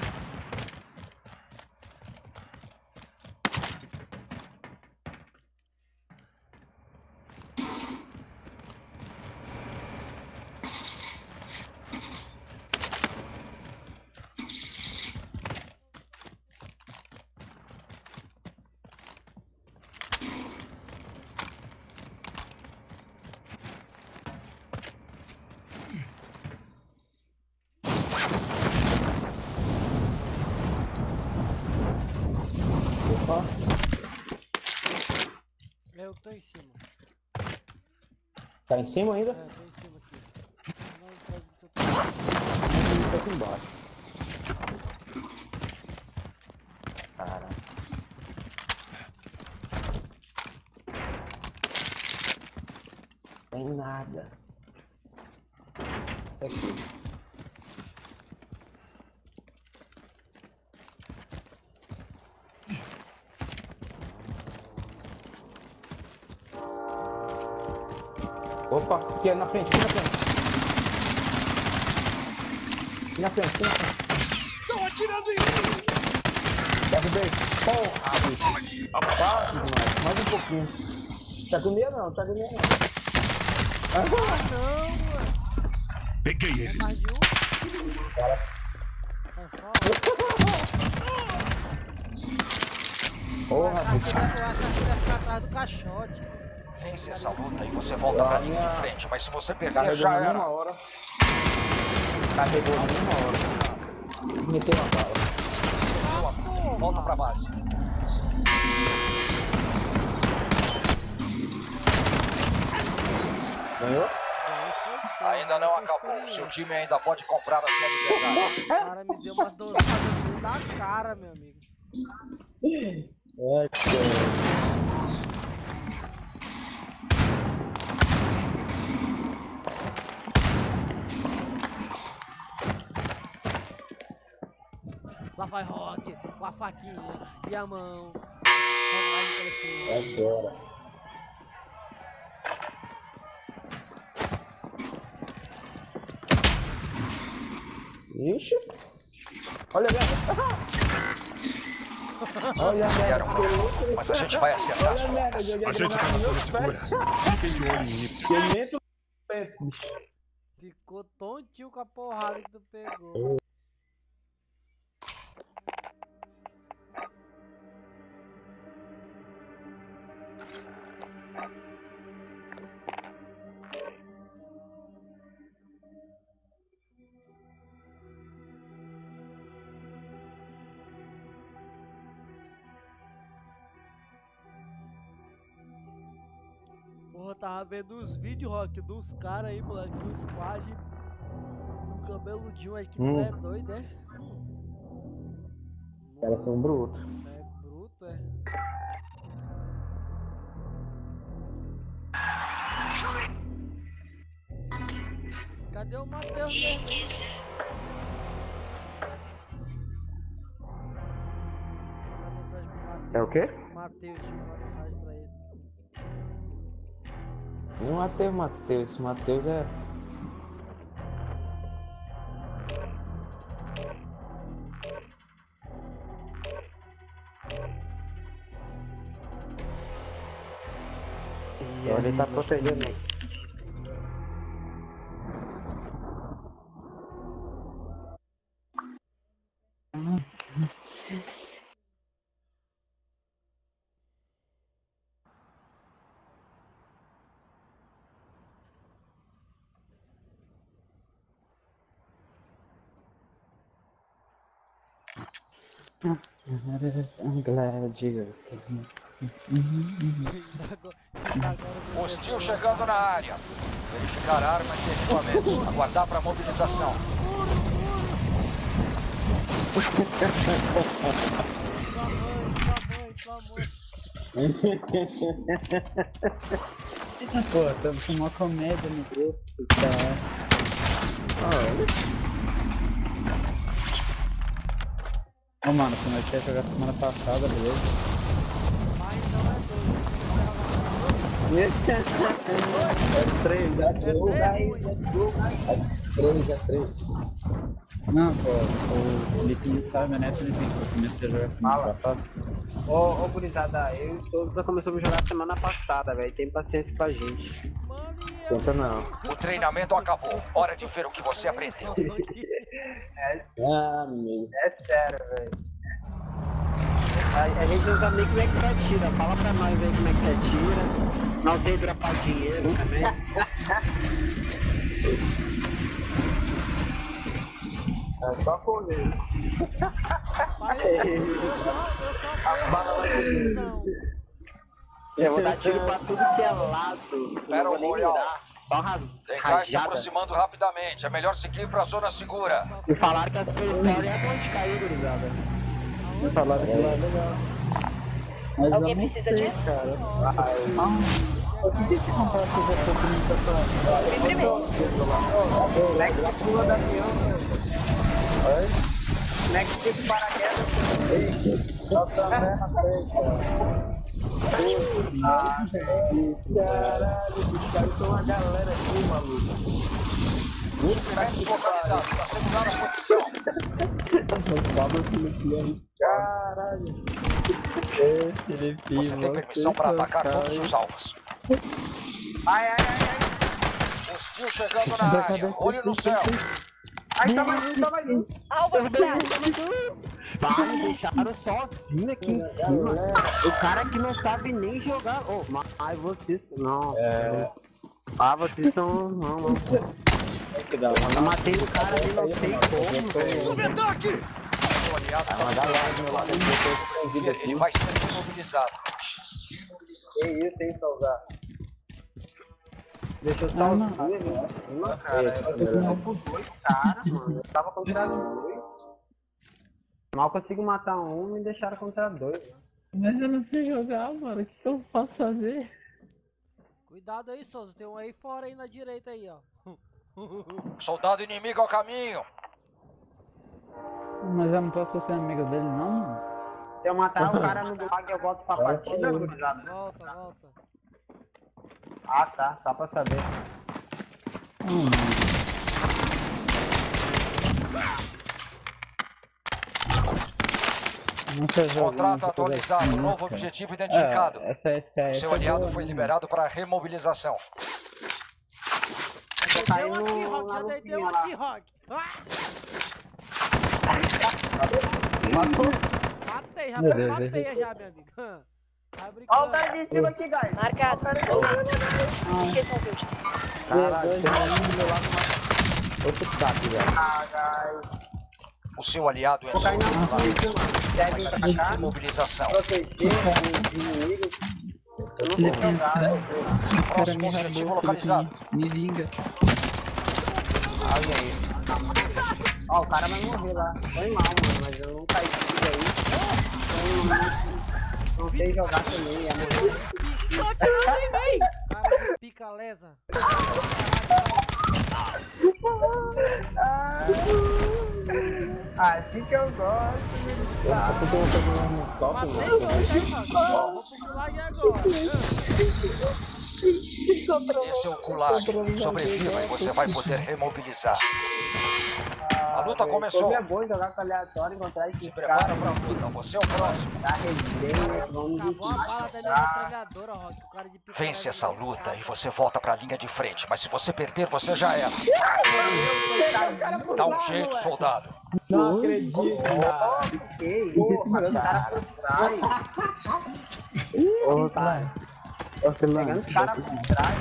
Speaker 3: Eu tô em cima.
Speaker 5: Tá em cima ainda?
Speaker 3: É, tô em cima aqui. Não, tô, tô, tô...
Speaker 5: Tá aqui embaixo. Cara. Tem nada. Aqui. Opa, aqui é na frente, aqui na frente. Aqui na frente, aqui na frente.
Speaker 2: Estão atirando em mim!
Speaker 5: Derrubei. Porra, bicho. Fácil demais. Mais um pouquinho. Te agonia não, te agonia não.
Speaker 3: Ah, não, mano.
Speaker 9: Peguei
Speaker 3: É
Speaker 9: eles.
Speaker 3: mais de um?
Speaker 5: Cara.
Speaker 3: É só um.
Speaker 5: Porra,
Speaker 3: Eu achava que
Speaker 5: bicho.
Speaker 3: ele ia- eu achava que ele ia ficar atrás do caixote.
Speaker 1: Vence essa luta e você volta pra linha de frente. Mas se você perder,
Speaker 5: Carregou
Speaker 1: já
Speaker 5: na
Speaker 1: era.
Speaker 5: mesma hora. Carregou na mesma hora. Meteu uma bala.
Speaker 1: Volta pra base.
Speaker 5: Ganhou?
Speaker 1: Ainda não acabou. Seu time ainda pode comprar a sua liberdade.
Speaker 3: O cara me deu uma dourada na cara, meu amigo.
Speaker 5: É, cara.
Speaker 3: Lá vai Rock, com a faquinha e a mão. Vamos lá,
Speaker 5: É agora. Ixi. Olha a merda. Olha a merda.
Speaker 1: Vieram mal, mas a gente vai acertar as
Speaker 5: Olha a merda.
Speaker 1: contas.
Speaker 5: joguei
Speaker 9: A gente tá na
Speaker 5: granada no
Speaker 9: zona
Speaker 5: meu
Speaker 9: segura.
Speaker 5: pé.
Speaker 9: Fiquem de olho em mim.
Speaker 5: Queimento no pé.
Speaker 3: Ficou tontinho com a porrada que tu pegou. Porra, eu tava vendo os vídeos, Rock, dos caras aí, moleque, dos squad. Do cabeludinho aí, que
Speaker 5: Hum.
Speaker 3: tu é doido, é?
Speaker 5: Os caras são brutos.
Speaker 3: É bruto, é. Cadê o Matheus mesmo? Manda mensagem pro Matheus.
Speaker 5: É o quê?
Speaker 3: Matheus, deixa eu mandar mensagem pra ele.
Speaker 5: Não Matheus, Matheus. Esse Matheus é. Ele tá protegendo. I'm glad you're
Speaker 1: Hostil chegando na área. Verificar armas e equipamentos. Aguardar para mobilização.
Speaker 5: Pô, estamos com uma comédia no grupo, tá? Ô, oh, mano, comecei a jogar semana passada, beleza?
Speaker 3: Mas não é dois.
Speaker 5: É três, é três, é três. Não, pô, o Filipinho sabe, né, Filipinho? Eu comecei a jogar semana passada.
Speaker 8: Ô, ô, gurizada, eu e todos nós começamos a jogar semana passada, velho. Tem paciência com a gente. Tenta não.
Speaker 1: O treinamento acabou. Hora de ver o que você aprendeu.
Speaker 8: É,
Speaker 5: Ah, meu.
Speaker 8: é sério, velho. A, a gente não sabe nem como é que se atira. Fala pra nós aí como é que se atira. Não sei dropar dinheiro também. É só correr. Eu vou dar tiro pra tudo que é lado.
Speaker 1: Battle
Speaker 8: Não vou nem
Speaker 1: Royale.
Speaker 8: mirar. Só ra-
Speaker 1: Tem gás se
Speaker 8: rajada.
Speaker 1: aproximando rapidamente. É melhor seguir para a zona segura.
Speaker 8: E falaram que as pessoas é bom de cair, gurizada.
Speaker 5: Me falaram que lá é legal. Mas
Speaker 4: Alguém
Speaker 5: eu não
Speaker 4: precisa
Speaker 5: sei,
Speaker 4: disso?
Speaker 5: cara. Não. Eu queria que comprar essa oportunidade.
Speaker 4: Vem primeiro.
Speaker 8: O moleque tá pulando avião, meu.
Speaker 5: Oi?
Speaker 8: O moleque fica de paraquedas.
Speaker 5: Só também na frente, cara.
Speaker 8: Ah, caralho, os caras são uma galera aqui, maluco.
Speaker 1: Suprimentos localizados. Para segurar a posição.
Speaker 8: Caralho.
Speaker 1: Você tem permissão para atacar todos os alvos.
Speaker 8: Ai, ai, ai, ai.
Speaker 1: Hostil chegando na área. Olho no céu.
Speaker 8: Ai, tá mais um, tá mais um.
Speaker 4: Alvo marcado.
Speaker 8: Vai, me deixaram sozinho aqui em cima. O cara que não sabe nem jogar. Oh, mas vocês. Não.
Speaker 5: É.
Speaker 8: Ah, vocês são. Não, não.
Speaker 5: Que da hora.
Speaker 8: Eu matei o cara ali, não sei como, velho.
Speaker 2: Sob ataque!
Speaker 1: O aliado
Speaker 5: Uma galera do meu lado aqui, eu tô
Speaker 1: Ver, ele vai ser imobilizado.
Speaker 8: Que isso, hein, Salgar? Deixa eu só
Speaker 5: não.
Speaker 8: ver ali. Não, cara, eu tô com dois caras, mano. Eu tava contra dois. Mal consigo matar um, me deixaram contra dois.
Speaker 5: Mas eu não sei jogar, mano. O que eu posso fazer?
Speaker 3: Cuidado aí, Souza. Tem um aí fora aí na direita aí, ó.
Speaker 1: Soldado inimigo ao caminho.
Speaker 5: Mas eu não posso ser amigo dele, não, mano.
Speaker 8: Se eu matar o cara no gulag, eu volto pra partida, gurizada.
Speaker 3: Volta, volta.
Speaker 8: Ah, tá. Só pra saber.
Speaker 5: Hum. Não sei jogar,
Speaker 1: Contrato
Speaker 5: não sei
Speaker 1: atualizado.
Speaker 5: fazer
Speaker 1: Novo
Speaker 5: isso,
Speaker 1: objetivo
Speaker 5: cara.
Speaker 1: identificado.
Speaker 5: É, essa S K S
Speaker 1: Seu
Speaker 5: é
Speaker 1: aliado
Speaker 5: boa,
Speaker 1: foi
Speaker 5: né,
Speaker 1: liberado para remobilização.
Speaker 8: Vou
Speaker 3: Deu
Speaker 8: cair
Speaker 3: um
Speaker 8: no,
Speaker 3: aqui, Rock.
Speaker 8: na
Speaker 3: Já deitei um
Speaker 8: lutinha lá.
Speaker 3: aqui, Rock. Ah!
Speaker 8: Matou?
Speaker 3: Matei, já
Speaker 5: Meu Deus,
Speaker 3: matei
Speaker 5: esse-
Speaker 3: já, meu amigo. Hã. Tá
Speaker 8: Ó o
Speaker 3: brincando.
Speaker 8: cara de cima aqui, guys.
Speaker 4: Marcado. Esqueçam os
Speaker 8: Caralho,
Speaker 5: dois,
Speaker 8: tem um
Speaker 5: um.
Speaker 8: do meu lado.
Speaker 5: Outro saco, velho.
Speaker 8: Ah, guys.
Speaker 1: O seu aliado
Speaker 8: Vou
Speaker 1: entrou
Speaker 8: cair na
Speaker 1: no lar.
Speaker 8: frente, mano. Deve atacar,
Speaker 1: Imobilização.
Speaker 8: proteger os inimigos. Eu não vou jogar, velho.
Speaker 5: Os caras
Speaker 1: Próximo
Speaker 5: me
Speaker 1: objetivo
Speaker 5: rabou,
Speaker 1: localizado.
Speaker 5: me liga.
Speaker 8: Ai, aí. Ó, o cara vai morrer lá. Foi mal, mano, mas eu não caí tudo aí. Eu não, não sei jogar também, é morrer.
Speaker 3: Tô atirando em mim! Cara de pica lesa.
Speaker 8: Ah, assim que eu gosto,
Speaker 5: Eu tô colocando um top,
Speaker 3: Matei
Speaker 5: mano.
Speaker 3: dois aí, mano. Vou pro gulag agora.
Speaker 1: Esse é o Gulag. Sobreviva e você vai poder remobilizar. A luta começou.
Speaker 8: Como é bom jogar com aleatório, encontrar
Speaker 1: Se
Speaker 8: esses
Speaker 1: prepara
Speaker 8: caras.
Speaker 1: para a luta. Você é o próximo.
Speaker 8: Dá resenha, vamos
Speaker 3: Acabou a bala da minha metralhadora, Rock. O cara de pica
Speaker 1: Vence
Speaker 3: lesa
Speaker 1: essa
Speaker 3: me deu
Speaker 1: luta
Speaker 3: cara.
Speaker 1: e você volta para a linha de frente. Mas se você perder, você já era. Dá um jeito, soldado.
Speaker 8: Não acredito, cara. Que isso, mano, o cara por trás. Ô, cara. Você pegando os caras por trás,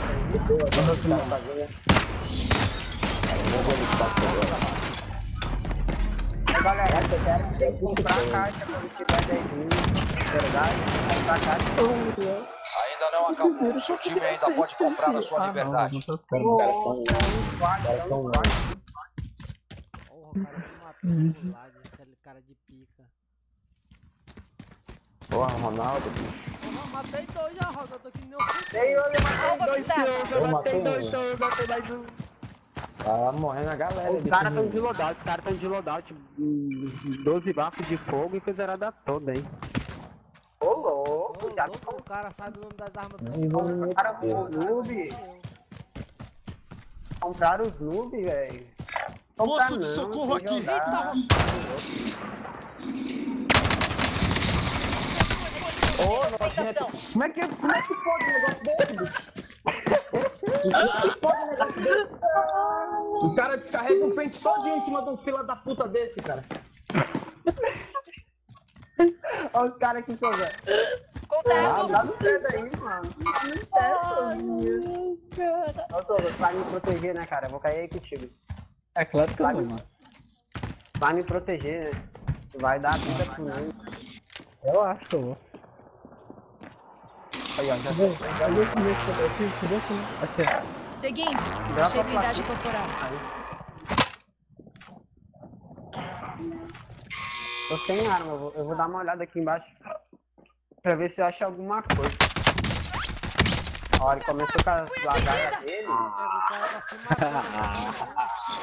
Speaker 8: velho. galera, eu quero que você comprar a caixa quando tiver dez mil. Verdade? Comprar a caixa.
Speaker 1: Ainda não acabou. Seu time ainda pode comprar a sua liberdade.
Speaker 5: Os caras estão lá. Os caras estão lá.
Speaker 3: Porra, o cara tem uma pica lá, aquele cara de pica.
Speaker 5: Porra, Ronaldo.
Speaker 3: Porra, matei dois já, Rosa, eu tô aqui nem o
Speaker 8: Ei, eu matei dois
Speaker 4: Alva
Speaker 8: Souza, eu
Speaker 5: Eu
Speaker 8: matei
Speaker 5: matei
Speaker 8: dois
Speaker 5: um.
Speaker 8: Souza, eu matei mais um.
Speaker 5: Tá morrendo a galera.
Speaker 8: Os
Speaker 5: desse
Speaker 8: caras estão
Speaker 5: time.
Speaker 8: de loadout, os caras estão de loadout, doze bafos de fogo e coisarada toda, hein. Ô louco,
Speaker 3: Ô,
Speaker 8: já
Speaker 3: louco, o cara sabe o nome das armas
Speaker 5: Não,
Speaker 3: tudo.
Speaker 5: não, não,
Speaker 8: o cara
Speaker 5: não.
Speaker 8: o noob. Compraram os noob, velho.
Speaker 2: Posto de socorro aqui.
Speaker 8: Ô, nojento. Como é que, como é que pode um negócio desse, bicho? Como é que pode um negócio desse? O cara descarrega um pente todinho em cima de um fila da puta desse, cara. Olha os caras aqui, Souza. Ah,
Speaker 4: Contato.
Speaker 8: dá no dedo aí, mano. No dedo. Ô, Souza, vai me proteger, né, cara? Eu vou cair aí contigo.
Speaker 10: É claro que eu
Speaker 8: Vai
Speaker 10: vou,
Speaker 8: me-
Speaker 10: mano.
Speaker 8: Vai me proteger, né? Vai dar vida pro mim.
Speaker 10: Eu acho que eu vou.
Speaker 8: Aí, ó, já
Speaker 10: Aqui,
Speaker 11: Seguindo.
Speaker 8: Dá
Speaker 11: Achei
Speaker 8: pra
Speaker 11: blindagem corporal.
Speaker 8: Tô sem arma, eu vou, eu vou dar uma olhada aqui embaixo pra ver se eu acho alguma coisa. Ó, ele começou com as lagaias dele.
Speaker 3: O cara tá se matando.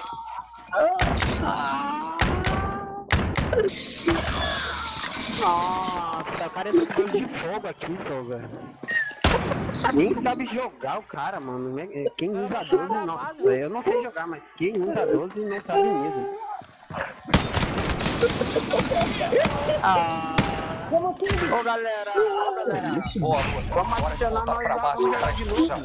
Speaker 8: Nossa, o cara é tudo de fogo aqui, Souza. Nem sabe jogar o cara, mano. Quem usa doze, nossa, eu não sei jogar, mas quem usa doze não sabe mesmo. Ah, ô galera, ô galera.
Speaker 1: Boa, Luta.
Speaker 8: Vamos
Speaker 1: Hora de
Speaker 8: adicionar
Speaker 1: voltar
Speaker 8: nós
Speaker 1: pra
Speaker 8: lá
Speaker 1: base
Speaker 8: no
Speaker 1: para a
Speaker 8: jogo de
Speaker 1: discussão.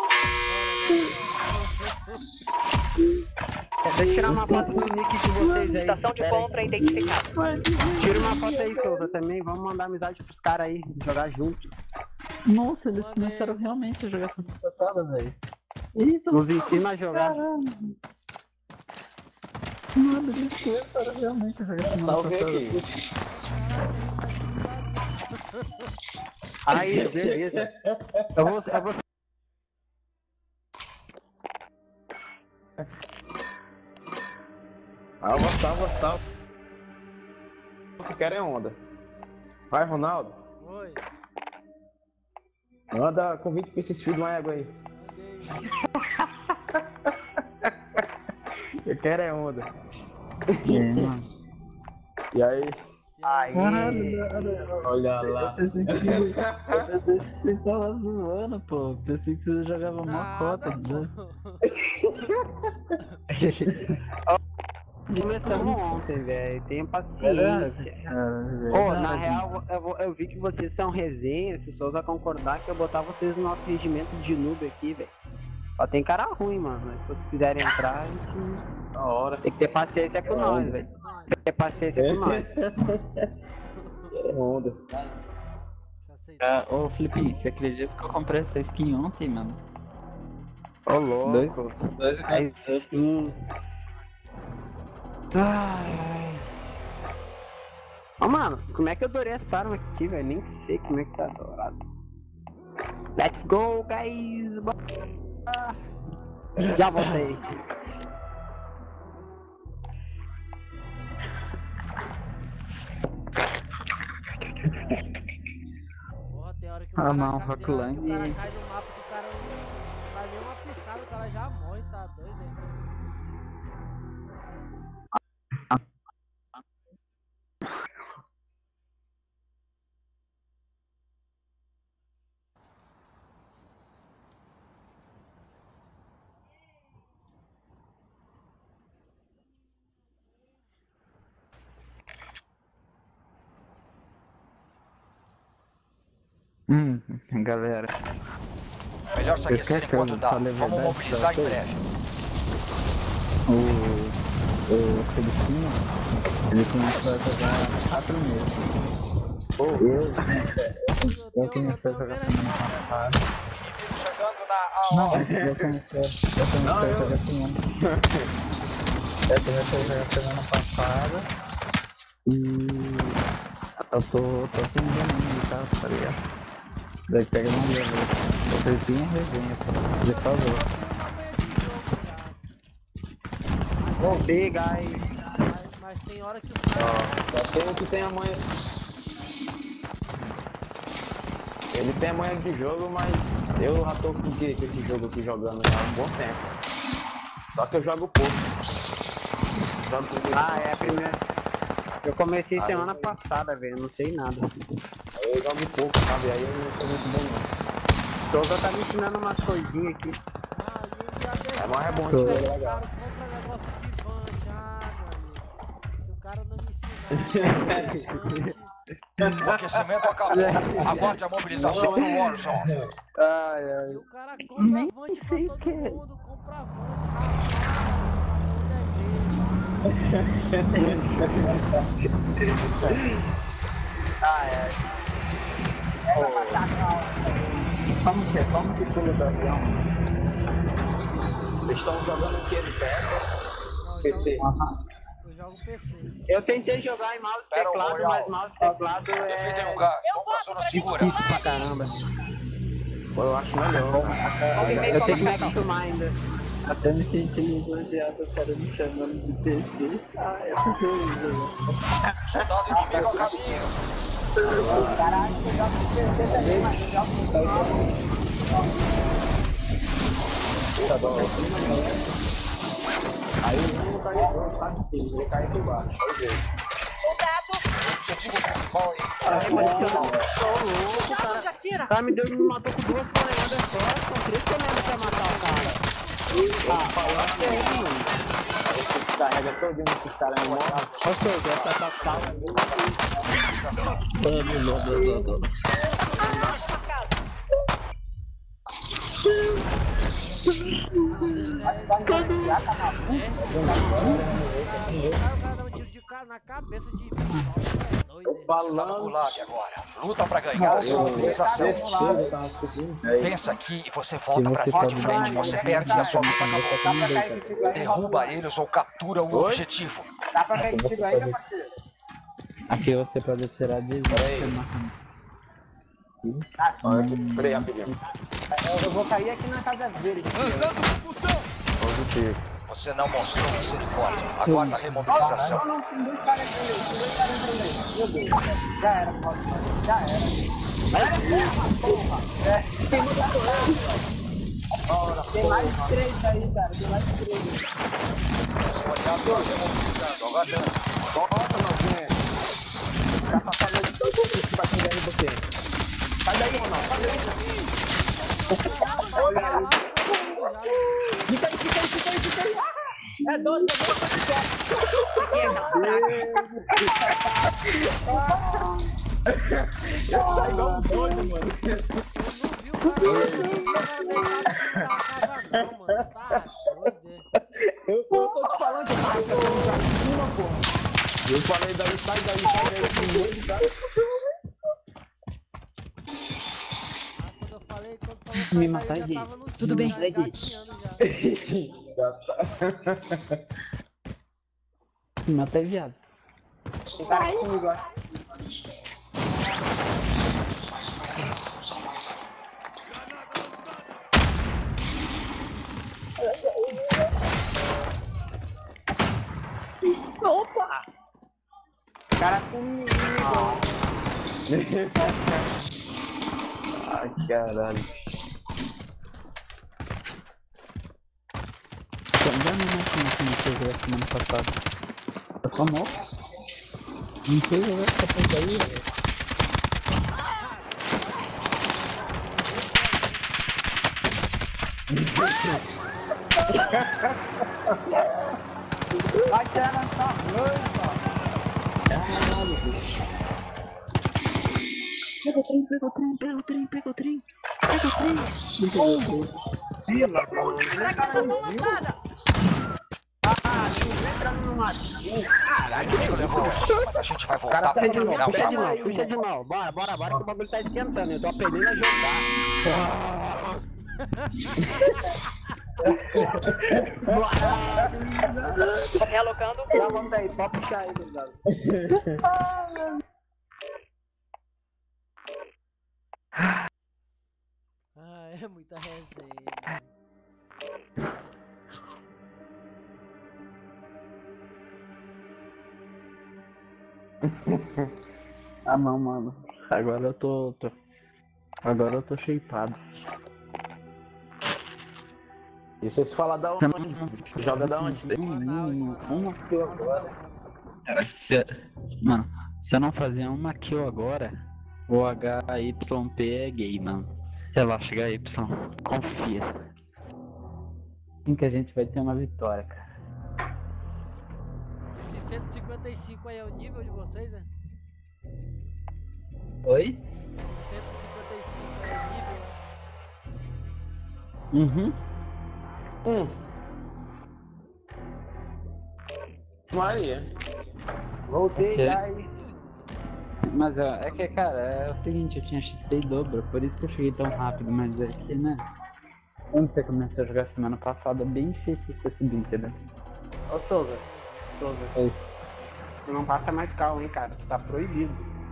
Speaker 8: Deixa eu tirar uma foto do nick de vocês aí.
Speaker 4: Estação de
Speaker 8: Pera aí.
Speaker 4: compra identificada.
Speaker 8: Tira uma foto aí, Souza, também. Vamos mandar amizade pros caras aí, jogar junto.
Speaker 10: Nossa, eles
Speaker 3: Mandei.
Speaker 10: começaram realmente a jogar essa passada, velho. Eita,
Speaker 8: Nos ensina a jogar.
Speaker 10: caramba. Mano, eles começaram realmente a jogar essa
Speaker 5: Salve
Speaker 10: passada.
Speaker 5: aqui.
Speaker 8: Aí, beleza. Eu vou, eu vou...
Speaker 5: Salva, salva, salva. O que quero é onda. Vai, Ronaldo.
Speaker 3: Oi,
Speaker 5: Manda convite pra esses filhos de uma égua aí.
Speaker 3: mandei.
Speaker 5: Eu quero é onda.
Speaker 10: É, mano.
Speaker 5: E aí?
Speaker 8: Aí.
Speaker 5: Olha lá.
Speaker 10: Eu pensei que eu pensei que você tava zoando, pô. Eu pensei que você jogava uma
Speaker 3: Nada,
Speaker 10: cota,
Speaker 3: pô.
Speaker 10: né?
Speaker 8: Começamos ontem, velho. Tenha paciência.
Speaker 10: Cara,
Speaker 8: Pô,
Speaker 10: verdade.
Speaker 8: na real, eu, vou- eu vi que vocês são resenha. Se o Souza concordar que eu botar vocês no nosso regimento de noob aqui, velho. Só tem cara ruim, mano. Mas se vocês quiserem entrar, a gente
Speaker 5: Da hora.
Speaker 8: tem que ter paciência com nós, velho. Tem que ter paciência com nós.
Speaker 5: É onda.
Speaker 3: Deixa eu aceitar.
Speaker 10: Ah, ô Felipe, você acredita que eu comprei essa skin ontem, mano?
Speaker 8: Ô, louco.
Speaker 10: Dois
Speaker 8: Aí sim. Ai, ai. Ô, mano, como é que eu adorei essa arma aqui, velho? Nem sei como é que tá adorado. Let's go, guys! Ah, já voltei.
Speaker 3: Porra, tem hora que o
Speaker 10: Ah,
Speaker 3: cara,
Speaker 10: não,
Speaker 3: cai-
Speaker 10: Rock
Speaker 3: tem hora que o cara
Speaker 10: Lang.
Speaker 3: cai no mapa que o cara não faz nem uma piscada, o cara já morre, tá doido, hein?
Speaker 10: Hum, galera.
Speaker 1: Melhor se
Speaker 10: Eu
Speaker 1: aquecer
Speaker 10: esqueci,
Speaker 1: enquanto
Speaker 10: eu
Speaker 1: dá.
Speaker 10: falei a
Speaker 1: Vamos
Speaker 10: verdade
Speaker 1: mobilizar
Speaker 10: pra
Speaker 1: em
Speaker 10: vocês.
Speaker 1: breve.
Speaker 10: O, o Felicinho, ele começou a jogar quatro meses. Eu, eu
Speaker 3: Eu
Speaker 10: comecei a
Speaker 3: tô
Speaker 10: jogar
Speaker 3: vendo
Speaker 10: semana
Speaker 3: aqui,
Speaker 10: passada.
Speaker 1: Chegando na
Speaker 10: Não,
Speaker 1: aula.
Speaker 10: eu comecei, eu comecei
Speaker 5: Não,
Speaker 10: a
Speaker 5: eu-
Speaker 10: jogar semana. Eu comecei a jogar semana passada. E eu tô, tô sem galinha, tá? Tá ligado? Daí pega uma minha vez. Vocês têm a resenha, pô. Por favor.
Speaker 8: Voltei, guys.
Speaker 3: Mas, mas tem hora que o cara.
Speaker 5: Só tem o que tem a manha. Ele tem a manha de jogo, mas eu já tô com o quê? Com esse jogo aqui jogando já há um bom tempo. Só que eu jogo pouco. Jogo pouco.
Speaker 8: Ah, é a primeira. Eu comecei
Speaker 5: Aí,
Speaker 8: semana
Speaker 5: aí.
Speaker 8: passada, velho. Não sei nada.
Speaker 5: Eu jogo pouco, sabe? Aí eu não sou muito bom não.
Speaker 8: Toga tá me ensinando umas coisinhas aqui.
Speaker 3: Ah, e o dia desse,
Speaker 5: É, mas é bom,
Speaker 3: o
Speaker 5: isso
Speaker 3: cara
Speaker 5: é legal.
Speaker 3: compra negócio de punch, ah, meu amigo. Se o cara não me ensina.
Speaker 1: O aquecimento acabou. Aguarde a mobilização pro Warzone.
Speaker 8: Ai,
Speaker 3: E
Speaker 8: ai.
Speaker 3: o cara compra avante pra todo mundo, compra avante,
Speaker 8: Ah, é.
Speaker 5: Como que é? Como que pula do avião? Eles estão jogando o que? Ele pega? P C.
Speaker 3: Eu jogo P C.
Speaker 8: Eu tentei jogar em mouse e
Speaker 1: Battle
Speaker 8: teclado,
Speaker 1: Royale.
Speaker 8: mas mouse e teclado
Speaker 1: Evitem
Speaker 8: é
Speaker 1: o gás. Vão pra zona segura.
Speaker 8: difícil pra caramba.
Speaker 5: Pô, eu acho melhor.
Speaker 8: Eu tenho que me acostumar ainda.
Speaker 10: Até me senti lisonjeado, o cara me chamando de P C. Ah, é porque eu
Speaker 1: Soldado inimigo a caminho.
Speaker 8: Caralho, eu jogo P C também, mas eu jogo
Speaker 5: Tá bom. Aí o mundo cai em cima, tá aqui, ele cai aqui embaixo. Olha o jeito.
Speaker 1: O objetivo principal é
Speaker 8: já tira. O cara me deu, me matou com duas toneladas só, são três toneladas pra matar o cara. Ah, falou sério, mano.
Speaker 5: Esse carrega todo mundo, esses caras não morrem.
Speaker 8: Ou seja, essa tacada.
Speaker 3: O cara dá um tiro de cara na cabeça de bicho.
Speaker 5: Tô
Speaker 1: Você tá no
Speaker 5: falando.
Speaker 1: gulag agora. Luta pra ganhar. Mobilização. Pensa aqui e você volta pra linha de frente. Você perde e a sua luta acabou. Derruba eles ou captura o objetivo.
Speaker 8: Dá pra cair contigo ainda, parceiro?
Speaker 10: Aqui você pode atirar de
Speaker 5: Olha aqui, peraí, rapidinho.
Speaker 8: Eu vou cair aqui na casa verde.
Speaker 5: Olha o tiro.
Speaker 1: Você não mostrou misericórdia. Aguarda a remobilização.
Speaker 8: Não, não, tem dois caras aqui, tem dois caras aqui. Meu Deus. Já era, pode, já era. Olha porra, porra. É, tem muita coisa. Tem mais três aí, cara. Tem mais três.
Speaker 1: Seu aliado tá remobilizando. Aguardando.
Speaker 5: Nossa, novinha. Já tá falando de todo mundo que vai chegar em você. Sai daí, Ronaldo. Sai daí. Olha aí. Fica aí, fica aí, fica aí, fica aí. É doido, é doido. Eu saí igual um doido, mano. Eu tô te falando que eu tava pra cima, porra. Eu falei daí, sai daí, sai daí, primeiro, tá?
Speaker 3: Quando eu falei, quando falou
Speaker 10: Me
Speaker 3: sai
Speaker 10: matar,
Speaker 3: daí, eu já
Speaker 10: gente.
Speaker 3: tava no
Speaker 10: Tudo
Speaker 3: chão,
Speaker 10: bem.
Speaker 3: já gatinhando já.
Speaker 5: Já tá.
Speaker 10: Me mata aí, viado.
Speaker 8: Tem cara aqui comigo, ó. Opa! Cara comigo.
Speaker 5: Ai, caralho.
Speaker 10: Já me imagino que não foi jogar semana passada. Eu sou morto. Não foi jogar essa porra aí, velho.
Speaker 8: Vai tirar na sua noiva.
Speaker 10: Caralho, bicho. Pega o trem, pega o trem, pega o trem, pega o trem. Pega o trem. Não pegou o trem.
Speaker 8: Ah, não entra no mato.
Speaker 1: Caralho, o inimigo levou essa, mas a gente vai voltar pra
Speaker 8: Pede de
Speaker 1: terminar
Speaker 8: novo,
Speaker 1: o
Speaker 8: pede de
Speaker 1: trabalho.
Speaker 8: novo, puxa de novo. Bora, bora, bora que o bagulho tá esquentando. Eu tô aprendendo a jogar.
Speaker 4: Tô realocando.
Speaker 8: Dá volta aí, pode puxar aí, gurizada.
Speaker 3: Ah, é muita resenha.
Speaker 10: Ah não, mano. Agora eu tô, tô... Agora eu tô shapeado.
Speaker 5: E vocês falam da onde? Joga da onde?
Speaker 10: Uma kill agora. Se... Mano, se eu não fazer uma kill agora, o H Y P é gay, mano. Relaxa, H Y. Confia. Assim que a gente vai ter uma vitória, cara.
Speaker 3: Esse cento e cinquenta e cinco aí é o nível de vocês, né?
Speaker 10: Oi?
Speaker 3: cento e cinquenta e cinco é o nível, né?
Speaker 10: Uhum.
Speaker 5: Hum. Maria.
Speaker 8: Voltei,
Speaker 10: Ok.
Speaker 8: guys.
Speaker 10: Mas ó, é que, cara, é o seguinte, eu tinha X P dobro, por isso que eu cheguei tão rápido, mas é que, né? Quando você começou a jogar semana passada, é bem difícil você subir, entendeu?
Speaker 8: Ô, Souza. Souza.
Speaker 10: Oi.
Speaker 8: Tu não passa mais cal, hein, cara. Tá proibido.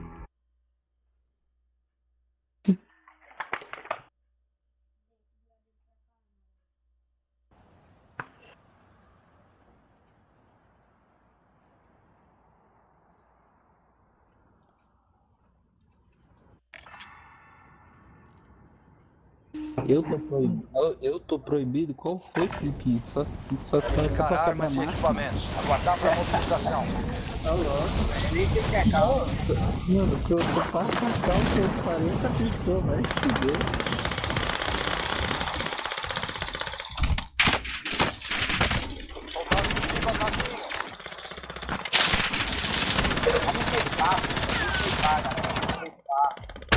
Speaker 10: Eu tô proibido? Eu, eu tô proibido? Qual foi, Filipinho? Só, só, só, só
Speaker 1: Verificar
Speaker 10: pra
Speaker 1: armas e
Speaker 10: acabar mais.
Speaker 1: equipamentos. Aguardar para mobilização.
Speaker 8: Nem que quer cal.
Speaker 10: Mano, que eu tô quase passando por quarenta pessoas, vai se fuder.
Speaker 1: Soldado inimigo a caminho.
Speaker 8: Vamos fechar. Vamos fechar, galera. Vamos fechar.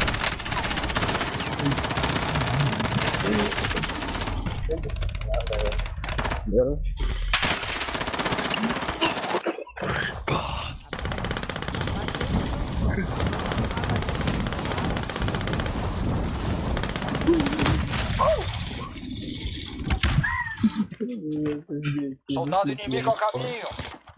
Speaker 1: Soldado inimigo a caminho.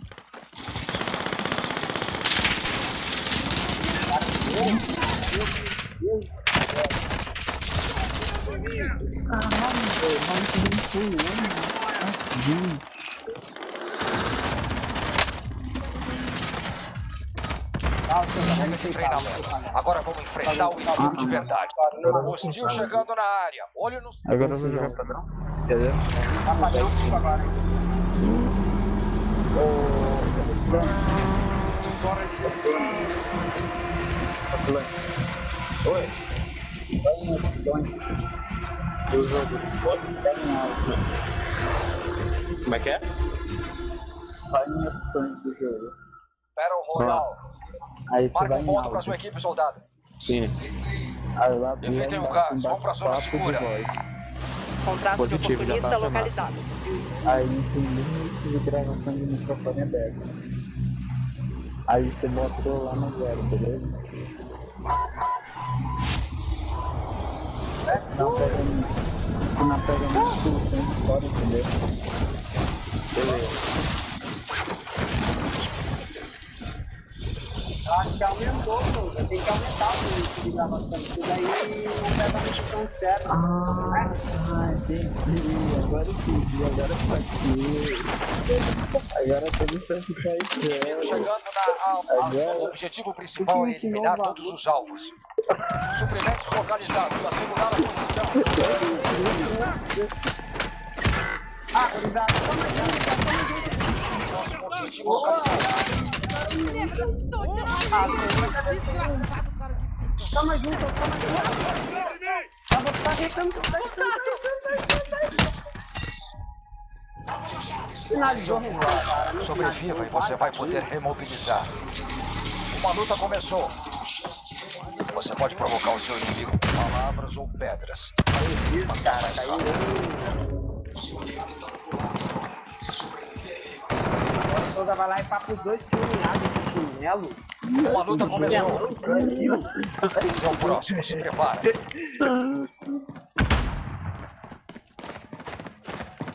Speaker 1: Chega de treinamento. Agora vamos enfrentar o inimigo de verdade. Hostil chegando na área. Olho nos...
Speaker 10: Agora eu vou jogar padrão. Entendeu?
Speaker 8: Tá padrão tudo agora, hein?
Speaker 5: Oi.
Speaker 10: O jogo tem alto.
Speaker 5: Como é que é?
Speaker 10: Vai em opções do jogo.
Speaker 1: Battle Royale.
Speaker 10: Aí você
Speaker 1: Marca
Speaker 10: vai
Speaker 1: um
Speaker 10: em
Speaker 1: ponto
Speaker 10: alto.
Speaker 1: para sua equipe, soldado.
Speaker 5: Sim.
Speaker 10: Aí lá
Speaker 1: Evitem o
Speaker 10: dentro,
Speaker 1: gás,
Speaker 10: dá
Speaker 1: vão pra zona
Speaker 10: bate-papo de
Speaker 1: segura.
Speaker 10: voz.
Speaker 4: Contrato de
Speaker 5: Positivo, já
Speaker 4: oportunista
Speaker 5: tá
Speaker 4: localizado.
Speaker 10: Aí tem limite de gravação de microfone aberto. Aí você bota lá no zero, beleza? Não pega no... Não pega no sul, tem fora, entendeu?
Speaker 5: Beleza.
Speaker 8: Eu acho que aumentou, Souza. Tem que aumentar o limite de gravação. Isso daí não pega a missão certa.
Speaker 10: Ah, ah, entendi. Agora eu entendi. Agora eu saquei. Agora tudo pra ficar
Speaker 1: Inimigo
Speaker 10: isso.
Speaker 1: chegando na alta. O objetivo principal é eliminar todos os alvos. Suprimentos localizados. Assegurar a posição.
Speaker 8: Ah, gurizada, toma aí,
Speaker 1: Próximo objetivo localizado.
Speaker 8: Ah, Souza, cadê você? Tamo junto, tamo junto. Eu vou ficar gritando,
Speaker 1: Esse é o plano. Sobreviva e você vai poder remobilizar. Uma luta começou. Você pode provocar o seu inimigo com palavras ou pedras. Mas é mais rápido.
Speaker 8: Agora o Souza vai lá e papo os dois punhados de chinelo.
Speaker 1: Uma luta começou. Esse é o próximo, se prepara.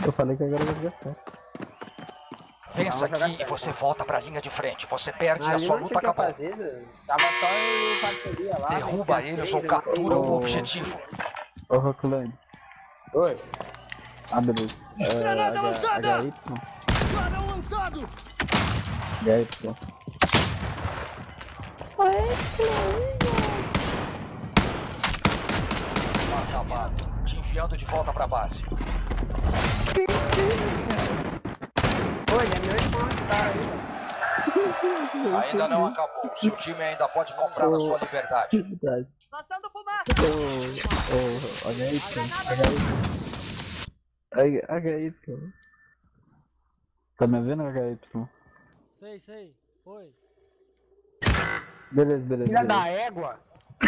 Speaker 11: Eu falei que agora eu vou gastar.
Speaker 1: Vença aqui e você volta pra linha de frente. Você perde e a sua luta acabou.
Speaker 8: Tava só eu parceria lá.
Speaker 1: Derruba eles ou captura o objetivo.
Speaker 11: Ô, Rockland.
Speaker 5: Oi.
Speaker 11: Ah, beleza. É,
Speaker 2: Granada
Speaker 11: H-
Speaker 2: lançada!
Speaker 11: H Y.
Speaker 2: Clarão lançado!
Speaker 11: H Y.
Speaker 1: Acabado. Te enviando de volta pra base.
Speaker 8: Oi, é meu irmão que tá aí.
Speaker 1: Ainda não acabou. Seu time ainda pode comprar a sua liberdade.
Speaker 11: Verdade.
Speaker 4: Passando fumaça!
Speaker 11: Ô, ô, H Y. H Y. H Y. Tá me vendo, H Y?
Speaker 3: Sei, sei. Oi.
Speaker 11: Beleza, beleza.
Speaker 8: Filha
Speaker 11: beleza.
Speaker 8: da égua!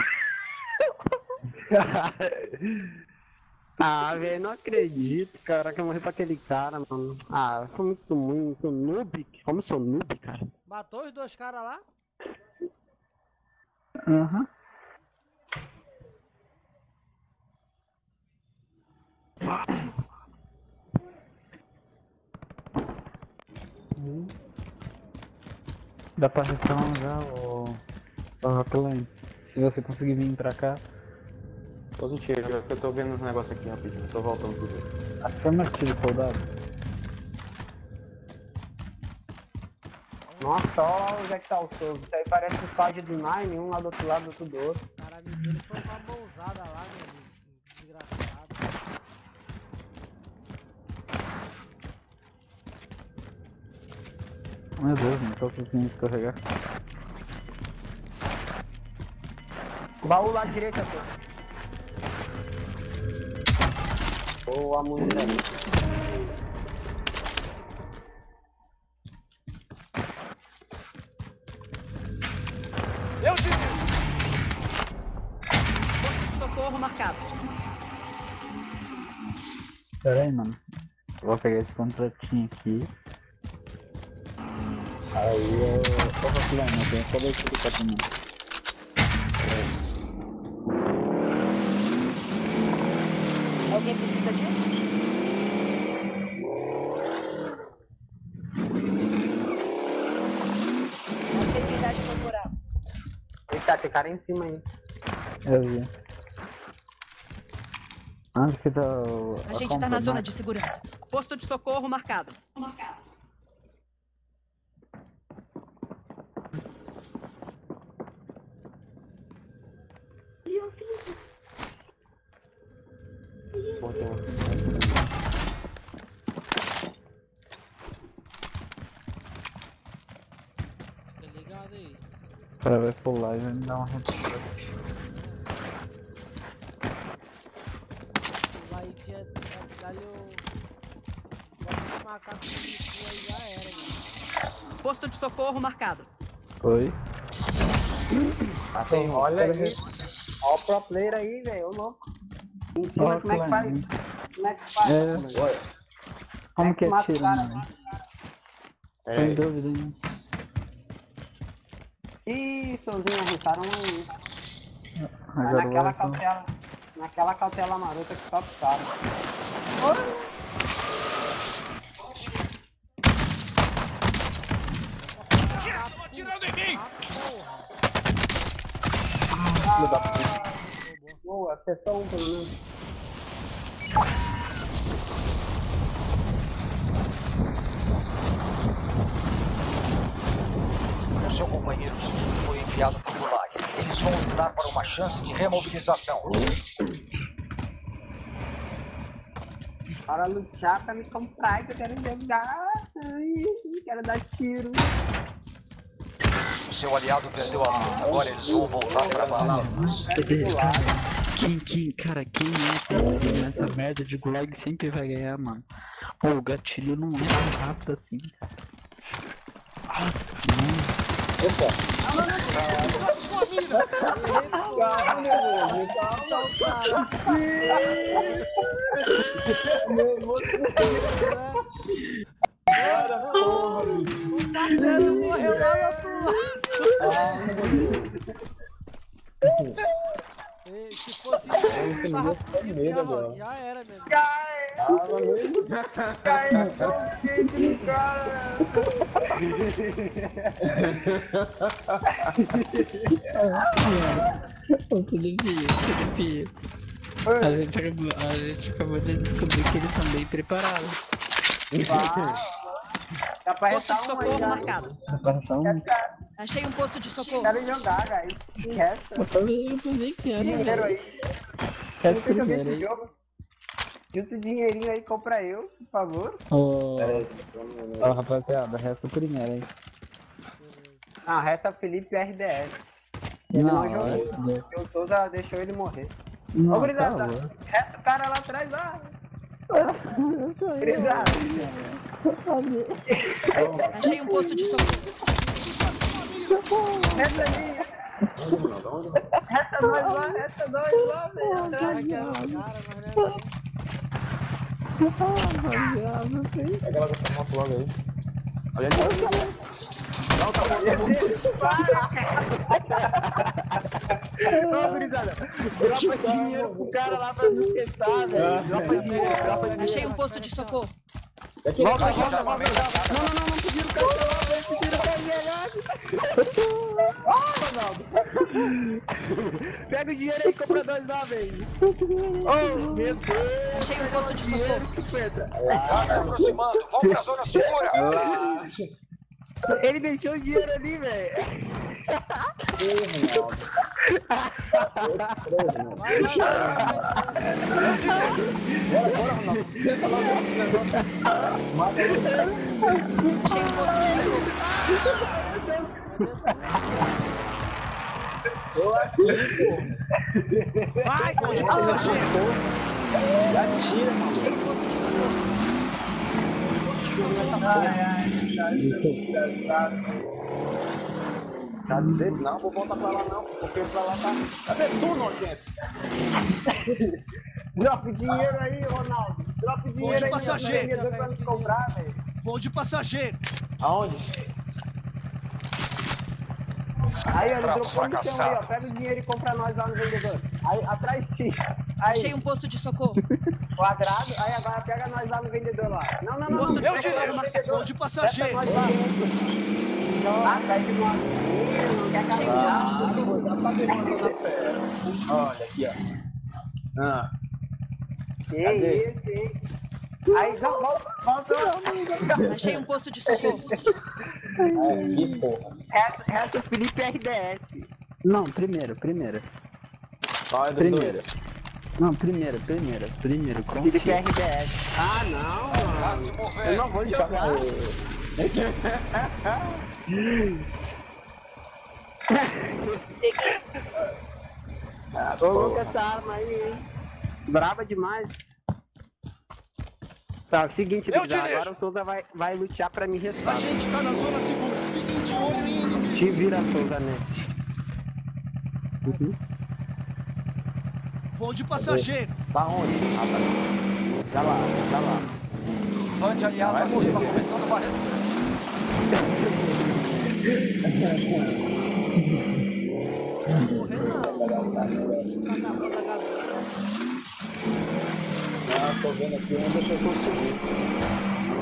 Speaker 8: Ah, velho, não acredito, cara, que eu morri pra aquele cara, mano. Ah, eu sou muito muito noob. Como eu sou noob, cara?
Speaker 3: Matou os dois caras lá?
Speaker 11: Aham. Uhum. Dá pra respawnar já, ô... ô Rockland. Se você conseguir vir pra cá.
Speaker 5: Positivo, eu tô vendo uns negócios aqui rapidinho, eu tô voltando pro jogo.
Speaker 11: Afirmativo, soldado.
Speaker 8: Nossa, olha onde é que tá o seu. Isso aí parece o estádio do Nine, um lá do outro lado, do outro do outro.
Speaker 3: Caralho, ele foi uma mãozada lá, meu amigo. Desgraçado.
Speaker 11: Meu Deus, não tô conseguindo descarregar.
Speaker 8: Baú lá à direita, pô. Boa, mulher.
Speaker 4: Eu disse! Posto de socorro marcado.
Speaker 11: Pera aí, mano. Eu vou pegar esse contratinho aqui. Aí eu... Ô, Rockland, eu tenho só dois clicar pra mim.
Speaker 4: Alguém precisa disso? Achei unidade favorável.
Speaker 8: Eita, tem cara em cima aí.
Speaker 11: Eu vi. Ah, que tá o...
Speaker 12: A gente tá na zona de segurança.
Speaker 4: Posto de socorro marcado.
Speaker 7: Marcado.
Speaker 3: Tá ligado aí?
Speaker 11: O cara vai pular e vai me dar uma retirada.
Speaker 3: Vai tinha dali o. Bota o macaco que aí já era, mano.
Speaker 4: Posto de socorro marcado.
Speaker 11: Oi?
Speaker 8: Tá bem, olha aí. Olha o pro player aí, velho, ô louco. Em cima, como é que faz? Como é que faz?
Speaker 11: É,
Speaker 5: Olha,
Speaker 11: como que
Speaker 8: mata o
Speaker 11: atira,
Speaker 8: cara,
Speaker 11: mano?
Speaker 5: é,
Speaker 11: Tô em dúvida, hein?
Speaker 8: Ih, sozinho, arrancaram aí. Mas
Speaker 11: Agora
Speaker 8: naquela
Speaker 11: vai, então.
Speaker 8: cautela, naquela cautela marota que só os caras.
Speaker 2: Estão atirando em mim!
Speaker 8: Filho da puta. Boa, acertou um pelo menos.
Speaker 1: O seu companheiro foi enviado para o Gulag. Eles vão lutar para uma chance de remobilização.
Speaker 8: Para lutar pra me comprar, que eu quero jogar. Ai, quero dar tiro.
Speaker 1: O seu aliado perdeu a luta. Agora eles vão voltar para a base.
Speaker 10: Quem, quem, cara, quem entra nessa merda de gulag sempre vai ganhar, mano. Pô, o gatilho não é tão rápido assim, cara. Ah, não.
Speaker 5: Opa!
Speaker 3: Cara, porra, o parceiro morreu lá no outro lado. Se fosse isso, já era, meu.
Speaker 5: Tava mesmo. Caiu só o quente no cara.
Speaker 10: Ô Felipe, Felipe. A gente, acabou, a gente acabou de descobrir que eles são bem preparados.
Speaker 8: Dá pra
Speaker 4: Posto
Speaker 8: restar
Speaker 4: de
Speaker 8: um
Speaker 4: socorro
Speaker 8: aí, já.
Speaker 4: marcado.
Speaker 11: Dá pra restar um?
Speaker 4: Achei um posto de socorro.
Speaker 8: Quero jogar, guys. Que resta?
Speaker 10: Eu também, eu também quero,
Speaker 8: Dinheiro aí.
Speaker 11: Quer
Speaker 8: Nunca joguei
Speaker 11: primeiro
Speaker 8: esse
Speaker 11: aí?
Speaker 8: jogo. Junta o dinheirinho aí, compra eu, por favor.
Speaker 11: Ô,
Speaker 5: Pera aí.
Speaker 11: ó, rapaziada, resta o primeiro, hein?
Speaker 8: Ah, resta Felipe R D S. Ele não,
Speaker 11: Não,
Speaker 8: jogou.
Speaker 11: é-
Speaker 8: O Souza deixou ele morrer.
Speaker 11: Não,
Speaker 8: Ô, gurizada,
Speaker 11: tá louco.
Speaker 8: resta o cara lá atrás, lá.
Speaker 11: Eu tô aí,
Speaker 8: Gurizada.
Speaker 4: Achei um posto de socorro.
Speaker 8: Resta ali. Resta nós lá, resta nós lá, velho. Atrás.
Speaker 5: Pega logo essa moto logo aí. Olha ali. Não, tá
Speaker 8: Ô, gurizada, dropa dinheiro pro cara lá pra não esquecer, velho. Dropa dinheiro, dropa dinheiro.
Speaker 4: Achei um posto de socorro.
Speaker 5: Aqui,
Speaker 8: Volta,
Speaker 5: aqui,
Speaker 8: volta,
Speaker 5: aqui,
Speaker 8: volta, volta. Não, não, não, não pediram o cartão, velho. Pediram o cartão. Ó, Ronaldo. Pega o dinheiro aí e compra dois lá, velho. Oh, meu Deus.
Speaker 4: Achei um posto de socorro.
Speaker 1: Tá se aproximando. Vamos pra zona segura.
Speaker 8: Ele deixou o dinheiro ali, velho.
Speaker 5: Bora, bora, Ronaldo. Senta logo nesse negócio. Mata ele.
Speaker 4: Achei um posto de socorro.
Speaker 5: Tô aqui, pô.
Speaker 2: Vai, vou de passageiro.
Speaker 5: Já tira, mano.
Speaker 4: Achei um posto de socorro.
Speaker 8: Ai, ai, cara,
Speaker 5: Tá dentro? Não, vou voltar pra lá não, porque pra lá tá... Cadê tu, nojento?
Speaker 8: Dropa dinheiro aí, Ronaldo. Dropa dinheiro aí,
Speaker 2: passageiro.
Speaker 8: meu, pra me comprar, velho.
Speaker 2: Vou de passageiro.
Speaker 5: Aonde?
Speaker 8: Aí, ó, ele
Speaker 1: Trato
Speaker 8: dropou no chão aí, ó.
Speaker 1: fracassado.
Speaker 8: Pega o dinheiro e compra nós lá no vendedor. Aí, atrás de ti. Aí,
Speaker 4: Achei um posto de socorro.
Speaker 8: quadrado. Aí, agora pega nós lá no vendedor lá. Não, não, não.
Speaker 4: Posto
Speaker 8: não.
Speaker 4: de
Speaker 8: Pega
Speaker 4: socorro
Speaker 8: no
Speaker 4: marcado.
Speaker 8: vendedor.
Speaker 2: Vou de
Speaker 8: Pega
Speaker 2: passageiro.
Speaker 8: nós lá. Ah, tá de nós. Não quer
Speaker 4: Achei um
Speaker 8: acabar.
Speaker 4: posto de socorro.
Speaker 5: Já tá demorando na fé. Olha aqui, ó. Ah.
Speaker 8: Que
Speaker 5: Cadê?
Speaker 8: isso, hein? Aí, não, volta, volta.
Speaker 4: Achei um posto de socorro.
Speaker 5: Aqui, porra.
Speaker 8: Resta, resta o Felipe R D S.
Speaker 11: Não, primeiro, primeiro.
Speaker 5: Qual é do
Speaker 11: Primeiro.
Speaker 5: dois?
Speaker 11: Não, primeiro, primeiro, primeiro,
Speaker 8: Felipe
Speaker 11: confia.
Speaker 8: R D S. Ah, não,
Speaker 1: Tá se
Speaker 8: mano. Eu
Speaker 1: movendo.
Speaker 8: não vou jogar.
Speaker 5: Ah,
Speaker 8: Ô, Lucas, essa arma aí, hein? Braba demais. Tá, é o seguinte,
Speaker 6: Eu
Speaker 8: gurizada,
Speaker 6: dirijo.
Speaker 8: agora o Souza vai, vai lutear pra me
Speaker 2: A
Speaker 8: restar.
Speaker 2: gente tá na zona segura. Fiquem de olho em inimigos.
Speaker 8: Te vira, Souza, né?
Speaker 2: Vou de passageiro.
Speaker 5: Tá onde? Ah, tá. Tá lá, tá lá.
Speaker 1: Vante aliado
Speaker 5: Vai
Speaker 1: acima,
Speaker 5: morrer.
Speaker 1: começando a varrer.
Speaker 3: Morrer não. Tá acabando a gasolina.
Speaker 5: Ah, tô vendo aqui onde eu tô subindo.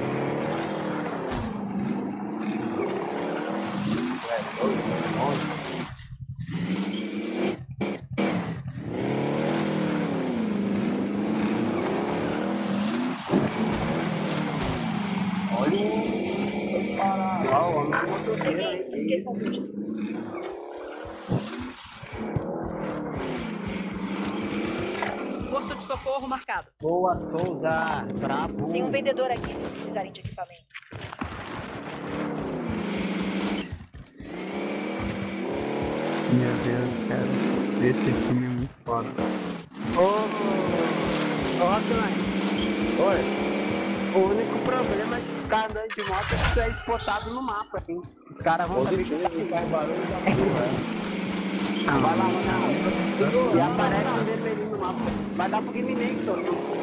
Speaker 5: Olha o... Parado. Ó, o homem motoqueiro aí.
Speaker 4: Posto de socorro marcado.
Speaker 8: Boa, Souza. Brabo.
Speaker 4: Tem um vendedor aqui se precisarem de equipamento.
Speaker 11: Meu Deus, cara. Esse time é muito foda.
Speaker 8: Ô, ô, Rockline.
Speaker 5: Oi.
Speaker 8: O único problema de ficar andando de moto é que tu é spotado no mapa, hein? Os caras vão saber que tá
Speaker 5: Positivo, faz barulho, já morreu,
Speaker 8: Ah, vai lá, Ronaldo. E aparece um vermelhinho no mapa. Vai dar pro Game Nation.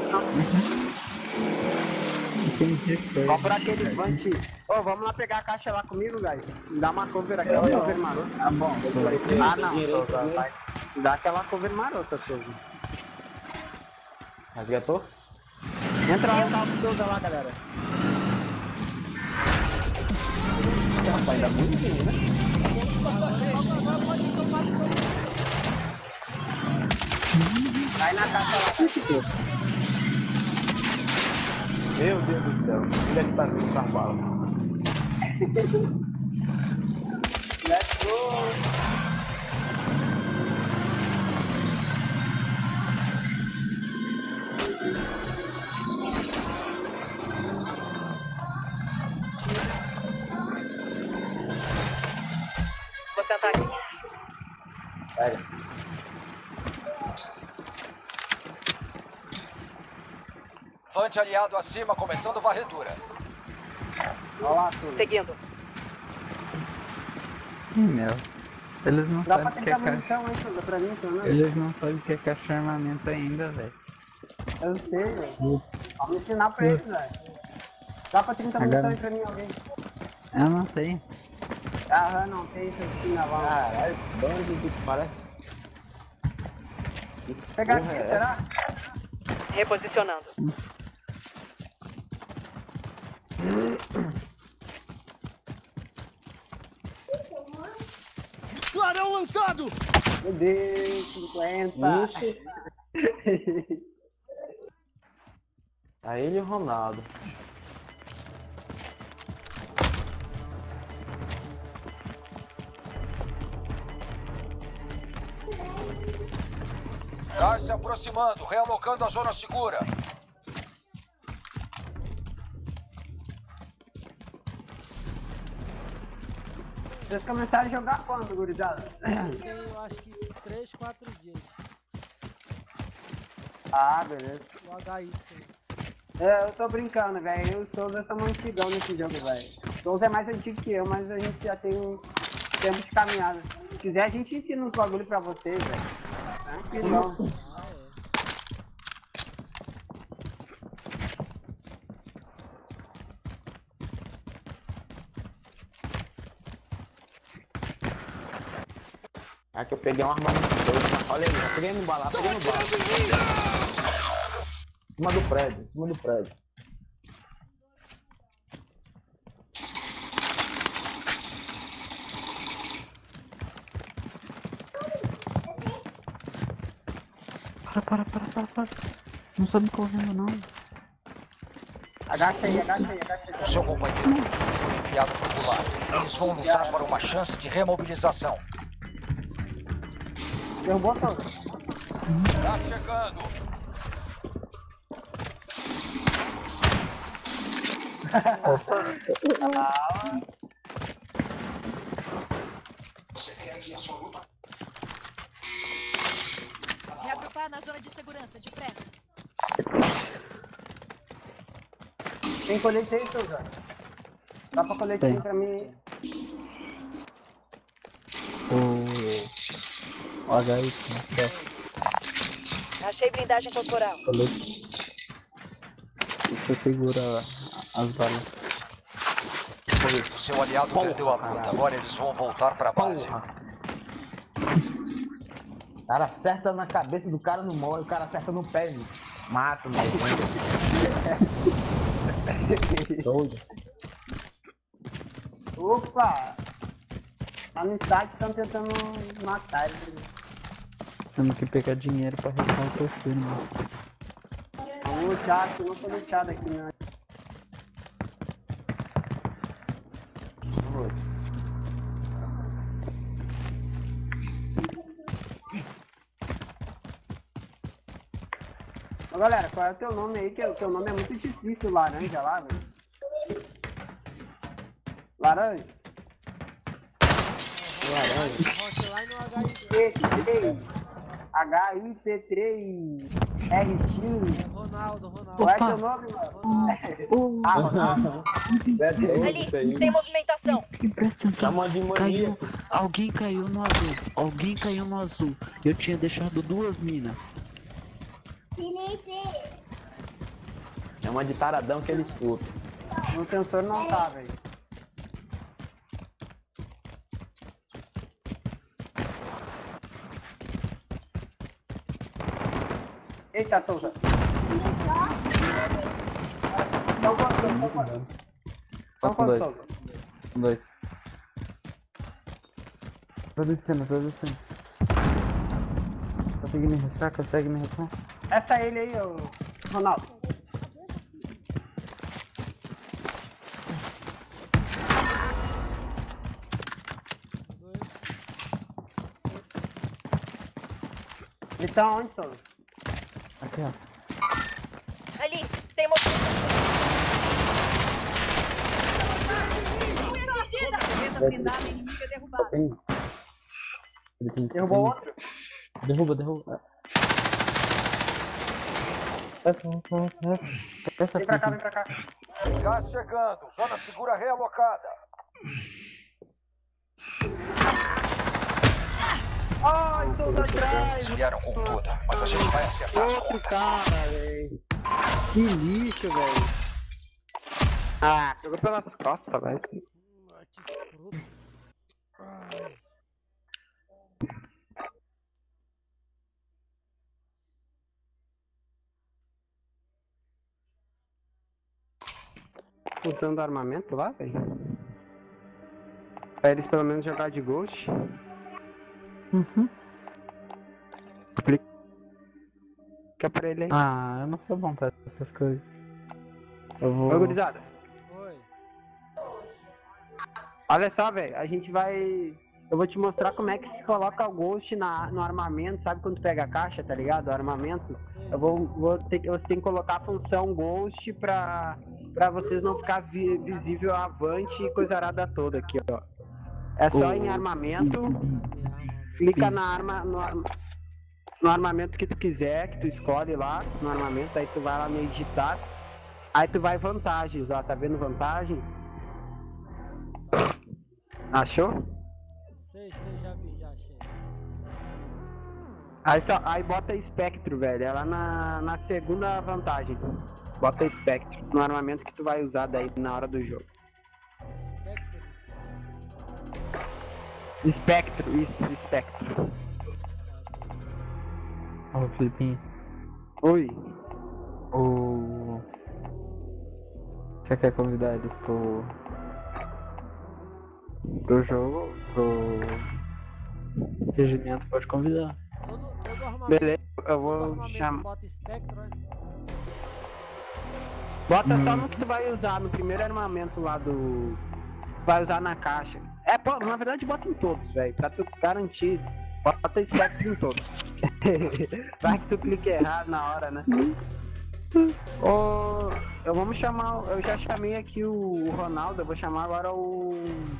Speaker 8: Comprar aquele vante. Ô, vamos lá pegar a caixa lá comigo, guys. Dá uma cover aqui, ó, cover marota.
Speaker 11: Tá bom,
Speaker 8: Ah, não, Souza, vai. Dá aquela cover marota, Souza.
Speaker 5: Resgatou?
Speaker 8: Entra lá no carro toda lá, galera. Rapaz, ainda bonitinho, né? Vai na caixa lá. Meu Deus do céu. Onde é que tá vindo essa bala? Let's go!
Speaker 4: Vou tentar aqui.
Speaker 5: Pega.
Speaker 1: Vante aliado acima, começando varredura.
Speaker 8: Olha lá, tudo.
Speaker 4: Seguindo.
Speaker 11: Ih, meu. Eles não
Speaker 8: Dá
Speaker 11: sabem
Speaker 8: pra
Speaker 11: o que é
Speaker 8: tentar
Speaker 11: caixa.
Speaker 8: munição, hein, Suga, pra mim, pelo menos.
Speaker 11: Eles não sabem o que é caixa de armamento ainda, velho.
Speaker 8: Eu sei, velho. Vamos ensinar pra eles, velho. Dá pra trinta
Speaker 11: Agora-
Speaker 8: munição aí pra mim, alguém.
Speaker 11: Eu não sei.
Speaker 8: Ah, não, tem isso aqui na vala.
Speaker 5: Caralho, bando que parece. Que
Speaker 8: Pegar aqui,
Speaker 5: porra é
Speaker 8: será?
Speaker 4: Reposicionando.
Speaker 2: Clarão lançado!
Speaker 8: Meu Deus, cinquenta.
Speaker 5: Ixi. Tá ele e o Ronaldo.
Speaker 1: Gás se aproximando, realocando a zona segura.
Speaker 8: Vocês começaram a jogar quando, gurizada?
Speaker 3: Tem, eu acho que três, quatro dias.
Speaker 8: Ah, beleza.
Speaker 3: O H Y.
Speaker 8: É, eu tô brincando, velho. Eu e o Souza estamos antigão nesse jogo, velho. O Souza é mais antigo que eu, mas a gente já tem um tempo de caminhada. Se quiser, a gente ensina uns bagulho pra vocês, velho. Tranquilão.
Speaker 3: Ah, é.
Speaker 5: É que eu peguei uma arma muito doida. Olha aí, eu peguei no bala, peguei no bala. Em cima do prédio, em cima do prédio.
Speaker 11: Para, para, para, para, para. Não sabe correndo, não.
Speaker 8: Agacha aí, agacha aí, agacha aí.
Speaker 1: O seu companheiro foi enviado para o lado. Eles vão lutar para uma chance de remobilização.
Speaker 8: Derrubou, Souza?
Speaker 1: Tá chegando.
Speaker 8: Ah,
Speaker 12: Reagrupar na zona de segurança, depressa.
Speaker 8: tem colete aí, Souza? Dá pra colete aí
Speaker 11: Tem.
Speaker 8: pra mim?
Speaker 11: O... O H Y, certo.
Speaker 4: Achei blindagem corporal.
Speaker 11: Colete. Você segura as balas.
Speaker 1: O seu aliado perdeu a luta. Agora eles vão voltar para a base.
Speaker 5: O cara acerta na cabeça do cara, não morre. O cara acerta no pé, gente. Mata, meu. Doido.
Speaker 8: Opa! Lá no site estão tentando matar ele.
Speaker 11: Temos que pegar dinheiro pra arrumar o terceiro, mano.
Speaker 8: Vamos lutar aqui, não tô luteado aqui, não. Ô galera, qual é o teu nome aí? Que o teu nome é muito difícil, laranja lá, velho. Laranja?
Speaker 5: Laranja.
Speaker 3: Hotline ou H Y?
Speaker 8: P três H I P três R X.
Speaker 3: É Ronaldo, Ronaldo.
Speaker 8: Qual é teu nome, mano? Ah, Ronaldo.
Speaker 5: É doido
Speaker 4: Ali,
Speaker 5: isso aí.
Speaker 4: tem movimentação.
Speaker 10: E presta atenção,
Speaker 5: Chama de
Speaker 10: caiu,
Speaker 5: maníaco.
Speaker 10: alguém caiu no azul, alguém caiu no azul. Eu tinha deixado duas minas.
Speaker 5: Chama de taradão que ele escuta.
Speaker 8: No sensor não tá, velho. Eita, Souza. Então quanto? Então quanto? Então
Speaker 11: com dois.
Speaker 8: quanto?
Speaker 11: Com dois. Tô descendo, tô descendo. Consegue me ressar? Consegue me ressar?
Speaker 8: Essa é ele aí, ô Ronaldo. Ele tá onde, Solo?
Speaker 11: Aqui, ó.
Speaker 4: Ali, tem movimento.
Speaker 12: Defesa blindada inimiga derrubada.
Speaker 8: Derrubou outro?
Speaker 11: Derruba, derruba. Essa, essa,
Speaker 8: Vem pra cá, vem pra cá.
Speaker 1: Gás chegando. Zona segura realocada.
Speaker 8: Ai, tô atrás.
Speaker 1: Vieram com tudo, mas a gente vai acertar as
Speaker 8: Outro
Speaker 1: contas.
Speaker 8: cara, velho. Que lixo, velho. Ah, jogou pelas costas, velho.
Speaker 3: Ah, que escroto. Ai.
Speaker 8: Usando armamento lá, velho. Pra eles pelo menos jogar de Ghost.
Speaker 11: Uhum.
Speaker 8: Explica pra ele aí.
Speaker 11: Ah, eu não sou bom pra essas coisas. Eu vou...
Speaker 8: Oi, gurizada.
Speaker 3: Oi.
Speaker 8: Olha só, velho. A gente vai... Eu vou te mostrar como é que se coloca o Ghost na, no armamento. Sabe quando tu pega a caixa, tá ligado? O armamento. Eu vou, vou ter, você tem que colocar a função Ghost pra, pra vocês não ficar vi, visível avante e coisa arada toda aqui, ó. É só
Speaker 11: Oh.
Speaker 8: em armamento. Clica na arma, no, arma, no armamento que tu quiser, que tu escolhe lá, no armamento, aí tu vai lá no editar, aí tu vai vantagens, ó, tá vendo vantagem? Achou?
Speaker 3: Sei, sei, já vi, já achei.
Speaker 8: Aí, só, aí bota espectro, velho, é lá na, na segunda vantagem. Bota espectro no armamento que tu vai usar daí na hora do jogo. Espectro, isso, espectro.
Speaker 11: Ô, Filipinho.
Speaker 8: Oi.
Speaker 11: O... Você quer convidar eles pro... pro jogo? Pro... regimento? Pode convidar.
Speaker 3: Todo, todo armamento,
Speaker 8: Beleza, eu
Speaker 3: todo
Speaker 8: vou
Speaker 3: armamento
Speaker 8: chamar.
Speaker 3: bota espectro, né?
Speaker 8: Bota
Speaker 11: Hum.
Speaker 8: só no que tu vai usar, no primeiro armamento lá do... vai usar na caixa. É, pô, na verdade bota em todos, velho, pra tu garantir. Bota espectro em todos. Vai que tu clica errado na hora, né? Ô, eu vamos chamar, eu já chamei aqui o Ronaldo, eu vou chamar agora o...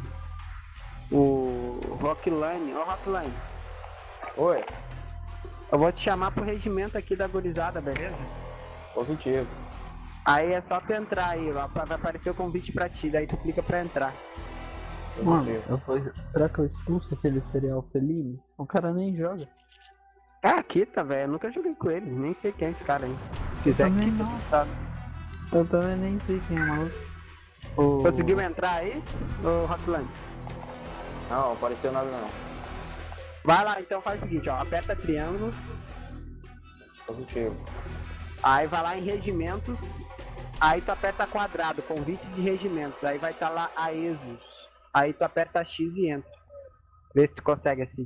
Speaker 8: O Rockline. Ô, Rockline.
Speaker 5: Oi.
Speaker 8: Eu vou te chamar pro regimento aqui da gurizada, beleza?
Speaker 5: Positivo.
Speaker 8: Aí é só tu entrar aí, vai vai aparecer o convite pra ti, daí tu clica pra entrar.
Speaker 11: Mano, eu vou... será que eu expulso aquele serial Fellini? O cara nem joga.
Speaker 8: Ah, aqui tá, velho, eu nunca joguei com ele, nem sei quem é esse cara aí. Se quiser
Speaker 11: também
Speaker 8: aqui,
Speaker 11: não.
Speaker 8: tu sabe.
Speaker 11: Eu também nem sei quem é maluco. O...
Speaker 8: Conseguiu entrar aí, ô Rockland?
Speaker 5: Não, não apareceu nada não.
Speaker 8: Vai lá, então faz o seguinte, ó, aperta triângulo.
Speaker 5: Positivo.
Speaker 8: Aí vai lá em regimentos. Aí tu aperta quadrado, convite de regimentos. Aí vai estar tá lá a exos. Aí tu aperta X e entra. Vê se tu consegue assim.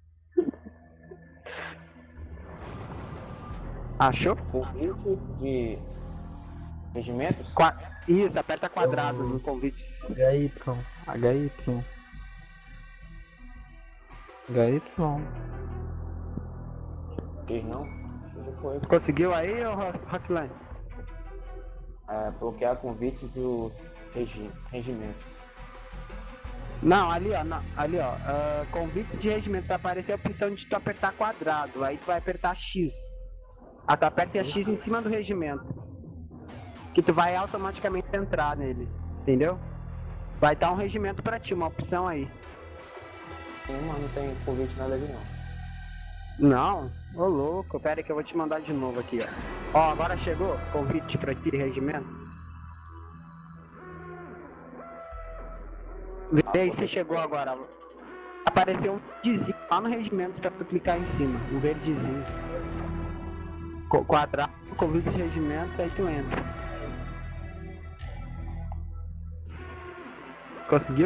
Speaker 8: Achou?
Speaker 5: Convite de regimentos?
Speaker 8: Qua... Isso, aperta quadrado no convite.
Speaker 11: H Y. H Y. H Y.
Speaker 5: Fiz não? Foi.
Speaker 8: Conseguiu aí, ô Rockline?
Speaker 5: É, bloquear convites do regi regimento.
Speaker 8: Não, ali ó, não, ali ó, uh, convites de regimento, vai aparecer a opção de tu apertar quadrado, aí tu vai apertar X. Aí tu aperta X em cima do regimento. Que tu vai automaticamente entrar nele, entendeu? Vai dar um regimento pra ti, uma opção aí.
Speaker 5: Sim, mas não tem convite nada ali não.
Speaker 8: Não? Ô louco, pera aí que eu vou te mandar de novo aqui, ó. Ó, agora chegou, convite pra ti, regimento. Vê aí se chegou agora. Apareceu um verdezinho lá no regimento pra tu clicar em cima, um verdezinho. Qu quadrado, convite de regimento, aí tu entra. Conseguiu?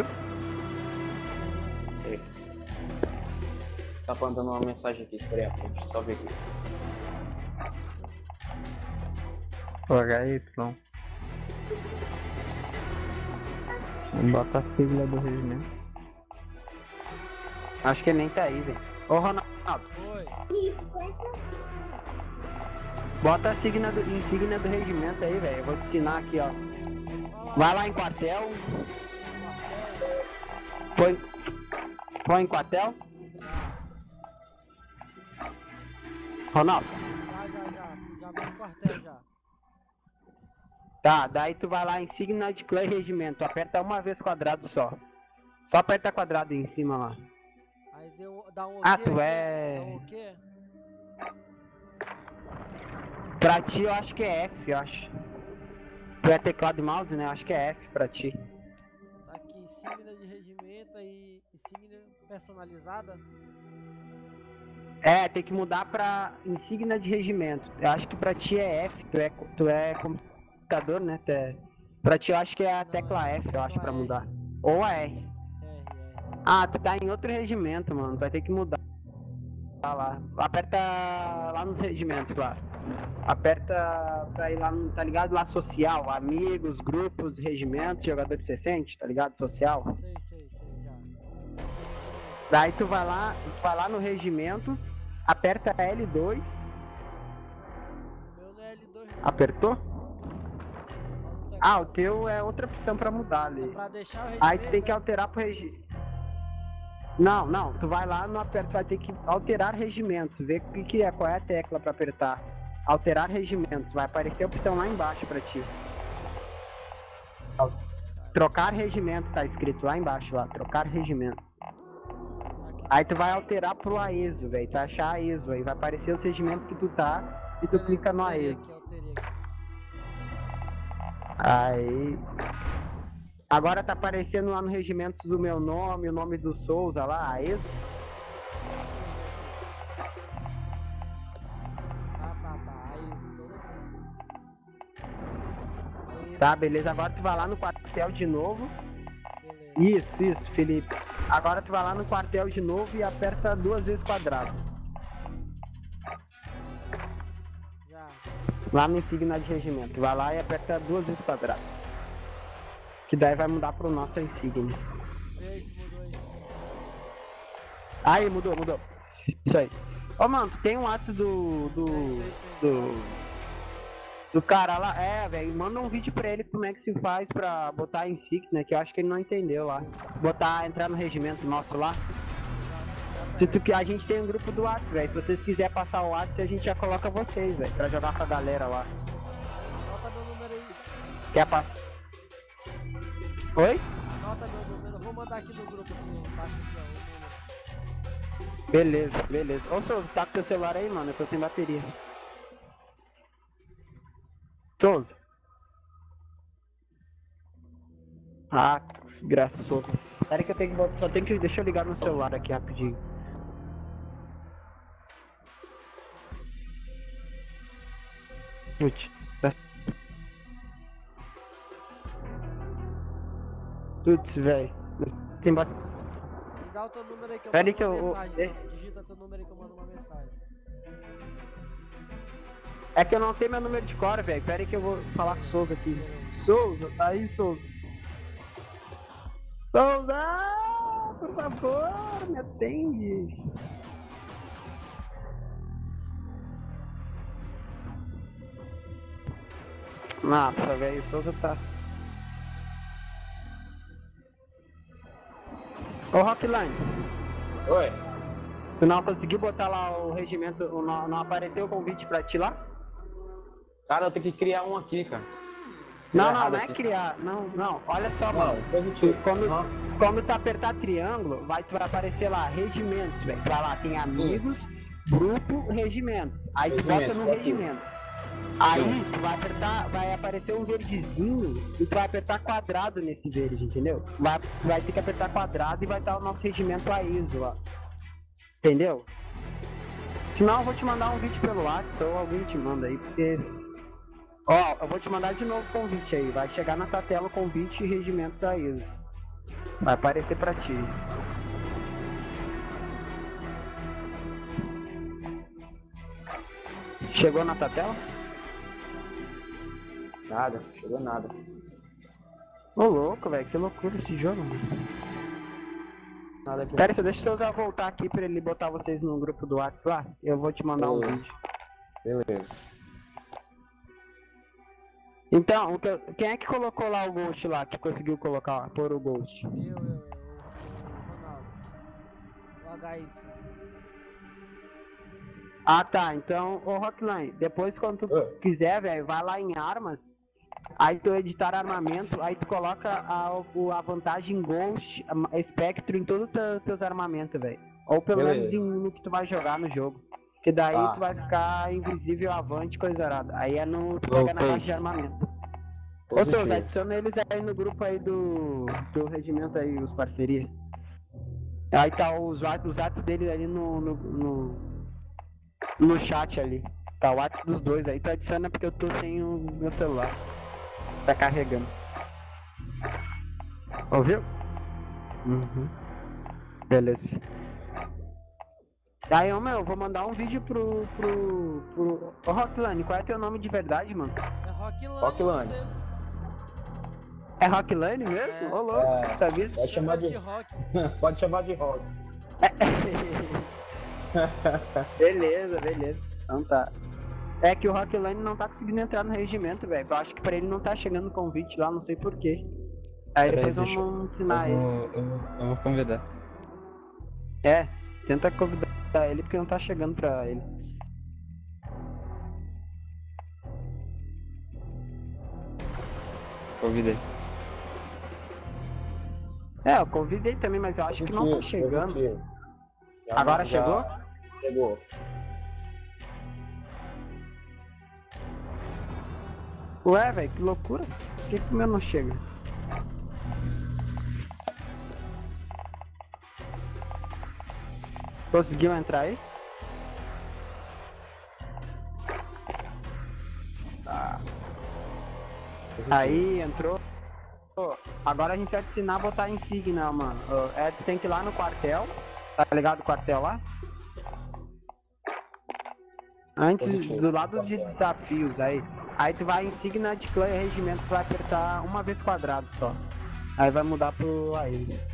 Speaker 5: É. Tá mandando uma mensagem aqui, espera aí, deixa eu só ver aqui.
Speaker 11: O H Y. Bota a sigla do regimento.
Speaker 8: Acho que ele nem tá aí, velho. Ô Ronaldo.
Speaker 3: Oi.
Speaker 8: Bota a signa do, insígnia do regimento aí, velho. Eu vou te ensinar aqui, ó. Vai lá em quartel. Foi. Foi em quartel? Ronaldo.
Speaker 3: Já, já, já. Já vou no quartel já.
Speaker 8: Tá, daí tu vai lá em signa de clã e regimento. Tu aperta uma vez quadrado só. Só aperta quadrado em cima lá.
Speaker 3: Aí deu, dá um
Speaker 8: Ah,
Speaker 3: ok,
Speaker 8: tu é...
Speaker 3: Dá um ok?
Speaker 8: Pra ti eu acho que é F, eu acho. Tu é teclado e mouse, né? Eu acho que é F pra ti.
Speaker 3: Tá aqui, insígnia de regimento e insígnia personalizada.
Speaker 8: É, tem que mudar pra insígnia de regimento. Eu acho que pra ti é F, tu é, tu é computador, né? Tu é... Pra ti eu acho que é a tecla F, eu acho, pra mudar. Ou a R. Ah, tu tá em outro regimento, mano. Vai ter que mudar. Tá lá. Aperta lá nos regimentos lá. Aperta pra ir lá no, tá ligado? Lá social, amigos, grupos, regimentos, jogador de sessenta, tá ligado? Social.
Speaker 3: Sei, sei, sei, já.
Speaker 8: Daí tu vai lá, tu vai lá no regimento, aperta L dois.
Speaker 3: Meu não é L dois não.
Speaker 8: Apertou? Ah, o teu é outra opção pra mudar ali.
Speaker 3: É pra deixar o regimento.
Speaker 8: Aí tu tem que alterar pro regimento. Não, não, tu vai lá no aperto, vai ter que alterar regimentos, ver o que, que é, qual é a tecla pra apertar. Alterar regimentos, vai aparecer a opção lá embaixo pra ti. Trocar regimento, tá escrito lá embaixo lá, trocar regimento. Aí tu vai alterar pro A E S O, velho, tu vai achar A E S O, aí vai aparecer o regimento que tu tá e tu clica no A E S O. Aí... Agora tá aparecendo lá no regimento o meu nome, o nome do Souza lá, A E S O.
Speaker 3: Tá, tá, tá. Aí, todo...
Speaker 8: Tá, beleza. Agora tu vai lá no quartel de novo. Beleza. Isso, isso, Felipe. Agora tu vai lá no quartel de novo e aperta duas vezes quadrado.
Speaker 3: Já.
Speaker 8: Lá no insígnia de regimento. Vai lá e aperta duas vezes quadrado. Que daí vai mudar pro nosso insígnia.
Speaker 3: Vê se mudou aí.
Speaker 8: Aí, mudou, mudou. Isso aí. Ô, mano, tu tem um ato do... Do... Do... Do cara lá. É, velho, manda um vídeo pra ele como é que se faz pra botar insígnia, que eu acho que ele não entendeu lá. Botar, entrar no regimento nosso lá. Se tu, a gente tem um grupo do WhatsApp, velho. Se vocês quiserem passar o WhatsApp, a gente já coloca vocês, velho, pra jogar com a galera lá.
Speaker 3: Anota meu número aí.
Speaker 8: Quer passar? Oi?
Speaker 3: Anota meu número, eu vou mandar aqui no grupo aqui, embaixo aqui, ó, o número.
Speaker 8: Beleza, beleza. Ô, Souza, tá com teu celular aí, mano? Eu tô sem bateria. Souza. Ah, graças Souza. Espera que eu tenho que botar, só tenho que... Deixa eu ligar no celular aqui rapidinho. Putz. Putz, velho. Tem bat...
Speaker 3: Me dá o teu número aí que eu
Speaker 8: Pera
Speaker 3: mando
Speaker 8: aí que
Speaker 3: uma
Speaker 8: eu-
Speaker 3: mensagem.
Speaker 8: eu-
Speaker 3: Então. Digita teu número aí que eu mando uma mensagem.
Speaker 8: É que eu não tenho meu número de cor, velho. Pera aí que eu vou falar com o Souza aqui. Souza, tá aí, Souza. Souza, por favor, me atende. Nossa, velho, o Souza tá... Ô, Rockline.
Speaker 5: Oi.
Speaker 8: Tu não conseguiu botar lá o regimento, o- não, não apareceu o convite pra ti lá?
Speaker 5: Cara, eu tenho que criar um aqui, cara.
Speaker 8: Não,
Speaker 5: Tá
Speaker 8: não,
Speaker 5: errado
Speaker 8: não é
Speaker 5: aqui.
Speaker 8: criar, não, não, olha só,
Speaker 5: Não,
Speaker 8: mano.
Speaker 5: positivo.
Speaker 8: Quando,
Speaker 5: Não.
Speaker 8: quando tu apertar triângulo, vai, tu vai aparecer lá, regimentos, velho. Vai lá, tem amigos, grupo, regimentos. Aí tu bota no
Speaker 5: Regimentos, ok.
Speaker 8: regimento. Aí tu vai apertar, vai aparecer um verdezinho e tu vai apertar quadrado nesse verde, entendeu? Vai, tu vai ter que apertar quadrado e vai dar o nosso regimento A I S O lá. Entendeu? Senão eu vou te mandar um vídeo pelo WhatsApp ou alguém te manda aí, porque... Ó, eu vou te mandar de novo o convite aí. Vai chegar na tua tela o convite e regimento da I S O. Vai aparecer pra ti. Chegou na tua tela?
Speaker 5: Nada, chegou nada.
Speaker 8: Ô louco, velho, que loucura esse jogo, mano.
Speaker 5: Nada aqui.
Speaker 8: Pera aí, deixa eu já voltar aqui pra ele botar vocês no grupo do WhatsApp lá. Eu vou te mandar um
Speaker 5: Beleza.
Speaker 8: vídeo.
Speaker 5: Beleza.
Speaker 8: Então, o que eu- quem é que colocou lá o Ghost lá? Que conseguiu colocar, pôr o Ghost?
Speaker 3: Eu, eu, eu, o Ronaldo. O H Y.
Speaker 8: Ah tá, então, ô Rockline, depois quando tu
Speaker 5: Ah.
Speaker 8: quiser, velho, vai lá em armas, aí tu editar armamento, aí tu coloca a, o- a vantagem Ghost, a- Spectro em todos os teu- teus armamentos, velho. Ou pelo
Speaker 5: Beleza.
Speaker 8: menos em um no que tu vai jogar no jogo. Que daí
Speaker 5: Tá.
Speaker 8: tu vai ficar invisível avante, coisa arada. Aí é no. Tu pega na
Speaker 10: Ok.
Speaker 8: caixa de armamento. Ô
Speaker 5: Positivo.
Speaker 8: Souza, adiciona eles aí no grupo aí do. do regimento aí, os parcerias. Aí tá os, wa- os atos deles ali no. no, no no chat ali. Tá o WhatsApp dos dois aí, tu adiciona porque eu tô sem o meu celular. Tá carregando. Ouviu? Uhum. Beleza. Aí, ô meu, eu vou mandar um vídeo pro. pro. pro. Ô Rockline, qual é teu nome de verdade, mano?
Speaker 3: É Rockline.
Speaker 5: Rockline.
Speaker 8: É Rockline mesmo?
Speaker 3: É.
Speaker 8: Ô louco,
Speaker 5: É.
Speaker 8: sabia?
Speaker 5: Pode chamar de.
Speaker 3: Rock.
Speaker 5: Pode chamar de rock.
Speaker 8: Beleza, beleza. Então tá. É que o Rockline não tá conseguindo entrar no regimento, velho. Eu acho que pra ele não tá chegando convite lá, não sei porquê. Aí
Speaker 10: Peraí,
Speaker 8: depois
Speaker 10: deixa eu-
Speaker 8: vamos ensinar
Speaker 10: eu
Speaker 8: ele.
Speaker 10: vou, eu, vou, eu vou convidar.
Speaker 8: É, tenta convidar ele porque não tá chegando pra ele.
Speaker 10: Convidei.
Speaker 8: É, eu convidei também, mas eu acho que não tá
Speaker 5: Positivo,
Speaker 8: chegando.
Speaker 5: positivo. Já-
Speaker 8: Agora
Speaker 5: já-
Speaker 8: chegou?
Speaker 5: Chegou.
Speaker 8: Ué, velho, que loucura. Por que que o meu não chega? Conseguiu entrar aí? Tá. Aí, entrou. Ô, agora a gente vai te ensinar a botar insígnia, mano. Ô, é, tu tem que ir lá no quartel. Tá ligado o quartel lá? Antes,
Speaker 5: Positivo,
Speaker 8: do lado de
Speaker 5: quartel.
Speaker 8: desafios, aí. Aí tu vai em insígnia de clã e regimento, tu vai apertar uma vez quadrado só. Aí vai mudar pro A I L.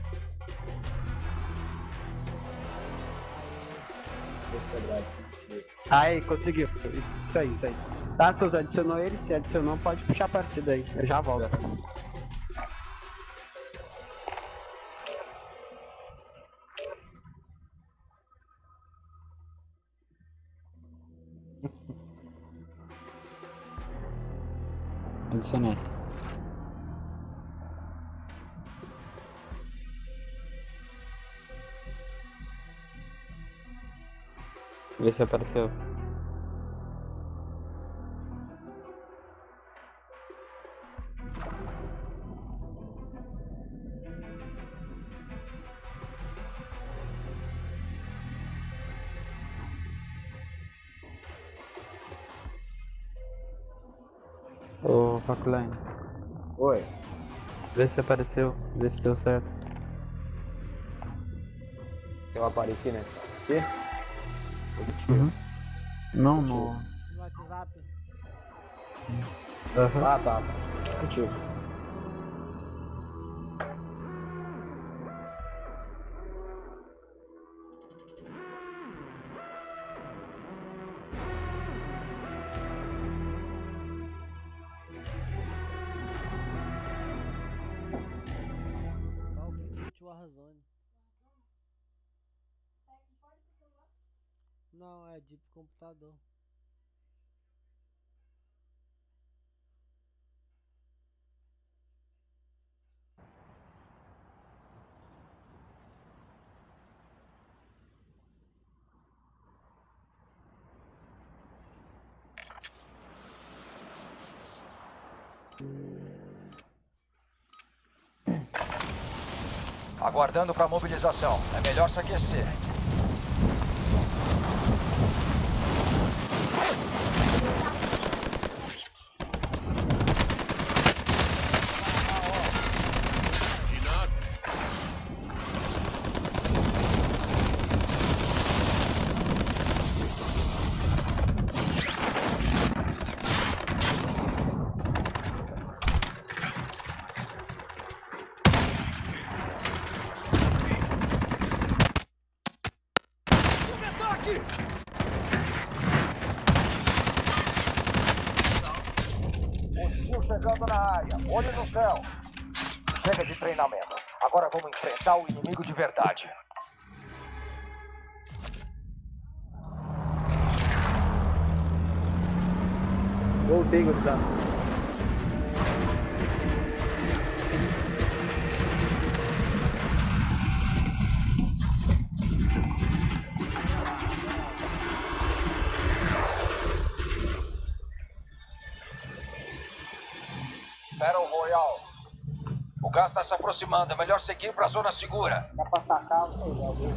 Speaker 8: Aí, conseguiu. Isso aí, isso aí. Tá, Souza, adicionou ele? Se adicionou, pode puxar a partida aí. Eu já volto.
Speaker 10: Adicionei. Vê se apareceu. Ô, Rockline,
Speaker 5: Oi.
Speaker 10: vê se apareceu, vê se deu certo.
Speaker 5: Eu apareci, né? Aqui? Positivo.
Speaker 10: Uhum. Não, no.
Speaker 3: No WhatsApp.
Speaker 10: Aham.
Speaker 5: Ah, tá. Positivo.
Speaker 3: Tá o que Warzone. Não, é de computador.
Speaker 1: Aguardando para mobilização. É melhor se aquecer. Hostil chegando na área. Olho no céu. Chega de treinamento. Agora vamos enfrentar o inimigo de verdade.
Speaker 8: Voltei, Gustavo.
Speaker 1: Battle Royale. O gás está se aproximando. É melhor seguir para a zona segura.
Speaker 8: Dá pra sacar o soldado.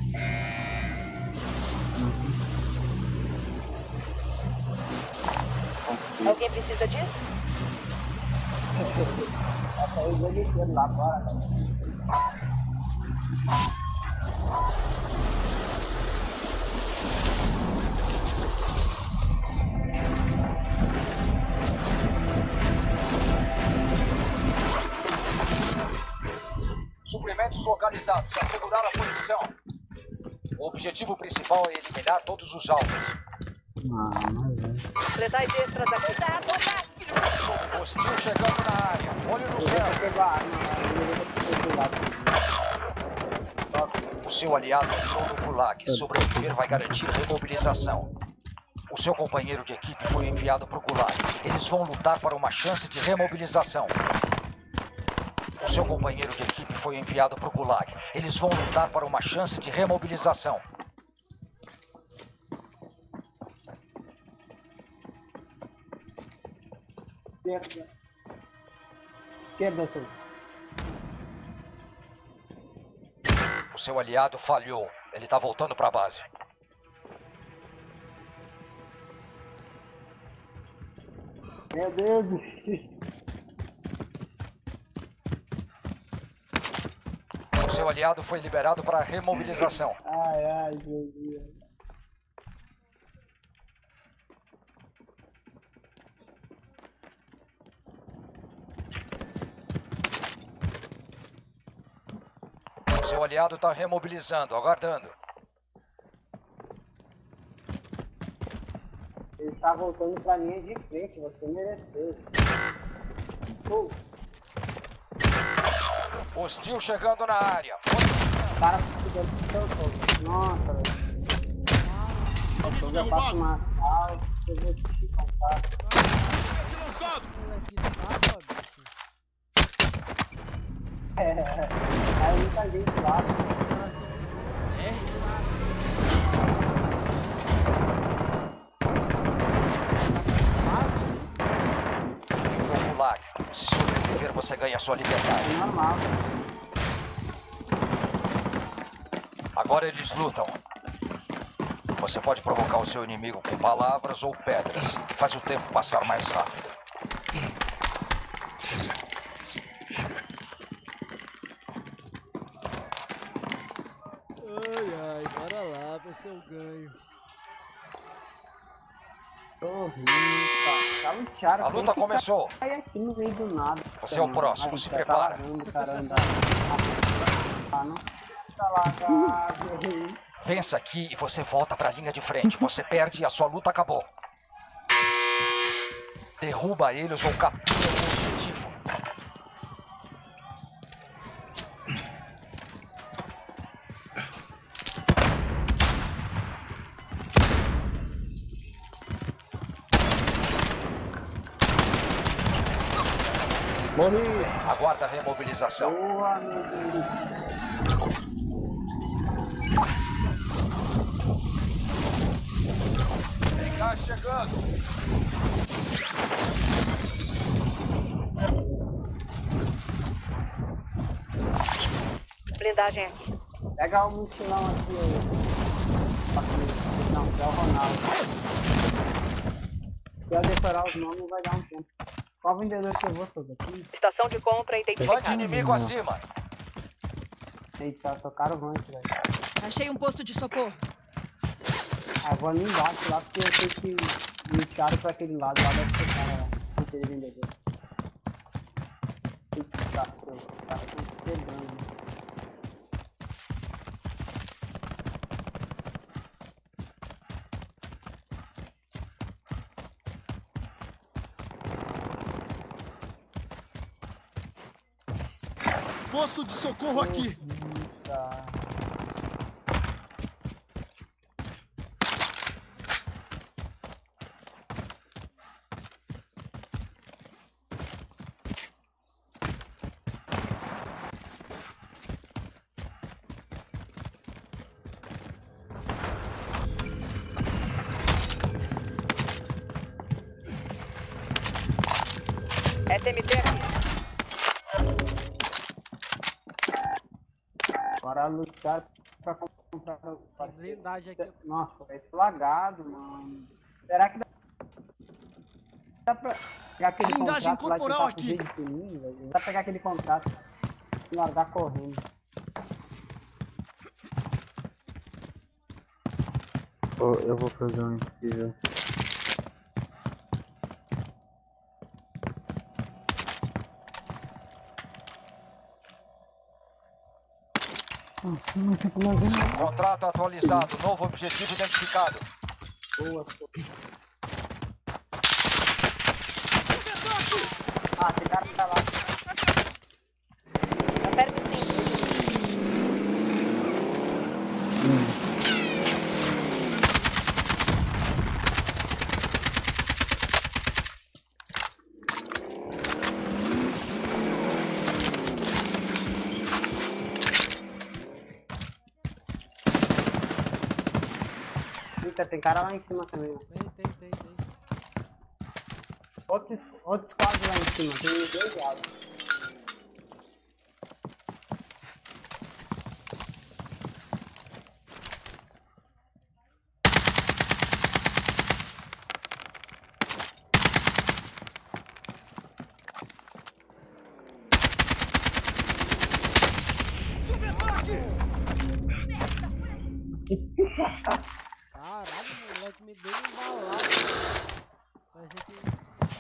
Speaker 4: Alguém precisa disso?
Speaker 8: Essa aí eu descendo lá fora, cara.
Speaker 1: Suprimentos localizados. Assegurar a posição. O objetivo principal é eliminar todos os alvos.
Speaker 4: Letais extras aqui. Tá, tá.
Speaker 1: Hostil chegando na área. Olho no céu. O seu aliado entrou no Gulag. Sobreviver vai garantir remobilização. O seu companheiro de equipe foi enviado para o Gulag. Eles vão lutar para uma chance de remobilização. O seu companheiro de equipe foi enviado para o Gulag. Eles vão lutar para uma chance de remobilização.
Speaker 8: Esquerda, senhor.
Speaker 1: O seu aliado falhou. Ele está voltando para a base.
Speaker 8: Meu Deus.
Speaker 1: O seu aliado foi liberado para a remobilização.
Speaker 8: Ai, ai, meu Deus.
Speaker 1: O seu aliado está remobilizando, aguardando.
Speaker 8: Ele está voltando para a linha de frente, você mereceu. Uh.
Speaker 1: Hostil chegando na área.
Speaker 8: O cara ficou do seu fogo. Nossa, velho. Eu já passo uma sala, eu vou te contar. É, aí muita gente lá.
Speaker 1: No Gulag. Se sobreviver, você ganha sua liberdade.
Speaker 8: Normal.
Speaker 1: Agora eles lutam. Você pode provocar o seu inimigo com palavras ou pedras. Faz o tempo passar mais rápido.
Speaker 3: Ai, ai, bora lá, ver se eu ganho.
Speaker 8: Tá luteado.
Speaker 1: A luta começou.
Speaker 8: Sai aqui no meio do nada.
Speaker 1: Você é o próximo, se prepara. Vença aqui e você volta para a linha de frente. Você perde e a sua luta acabou. Derruba eles ou captura o objetivo.
Speaker 8: Morri.
Speaker 1: Aguarda a remobilização.
Speaker 8: Boa, meu Deus.
Speaker 1: Tem gás chegando.
Speaker 4: Blindagem aqui.
Speaker 8: Pega o mochilão aqui, aqui. Não, é o Ronaldo. Se eu decorar os nomes, vai dar um tempo. Qual vendedor que eu vou fazer aqui?
Speaker 4: Estação de compra identificada.
Speaker 1: Vai de inimigo acima.
Speaker 8: Eita, tocaram o rancho, velho.
Speaker 12: Achei um posto de socorro.
Speaker 8: Ah, vou ali embaixo lá, porque eu sei que lutearam pra aquele lado lá, deve ser cara lá. Aquele vendedor. Eita, tá, tá quebrando.
Speaker 2: Posto de socorro aqui.
Speaker 11: Tá.
Speaker 4: S M T aqui.
Speaker 8: Bora lutar pra comprar
Speaker 3: Tem blindagem aqui.
Speaker 8: Nossa, vai ser lagado, mano. Será que dá, dá pra pegar aquele
Speaker 2: Blindagem
Speaker 8: contrato lá e
Speaker 2: corporal
Speaker 8: tentar fugir
Speaker 2: aqui.
Speaker 8: de mim, velho? Dá pra pegar aquele contrato e largar correndo.
Speaker 11: Oh, eu vou fazer um impossível.
Speaker 1: Contrato atualizado, novo objetivo identificado.
Speaker 8: Boa, ah, esse cara tá lá.
Speaker 4: Tá perto sim.
Speaker 8: Eita, tem cara lá em cima também. Ó.
Speaker 3: Tem, tem, tem, tem.
Speaker 8: Outros, outros quadros lá em cima, tem dois lados.
Speaker 3: Caralho, moleque, me deu um balado. Parece que...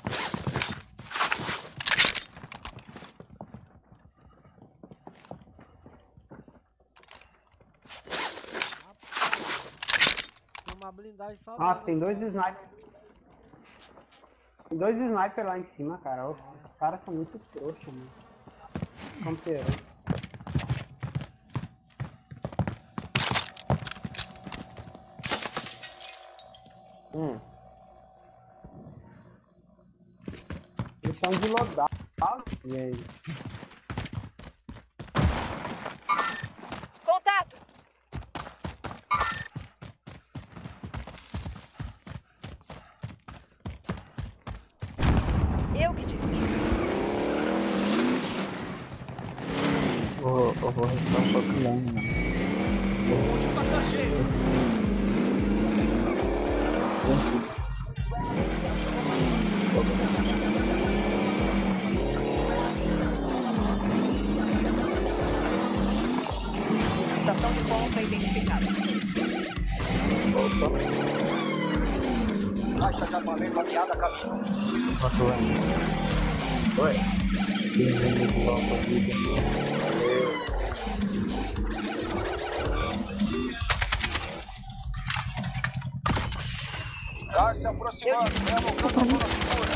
Speaker 3: Tem uma blindagem só.
Speaker 8: Nossa, tem dois snipers. Tem dois snipers lá em cima, cara. Os caras são muito trouxas, mano. Campeão. Hum. Eles estão de loadout. E aí?
Speaker 4: Contato. Eu que disse.
Speaker 11: Vou, eu vou restar um pouco lá, mano.
Speaker 2: Último passageiro.
Speaker 4: Estação de ponta identificada.
Speaker 1: Caixa de armamento aviada a caminho.
Speaker 11: Quanto é?
Speaker 1: Oi.
Speaker 11: Quem vem de volta aqui?
Speaker 1: Gás se aproximando, relocando a zona segura.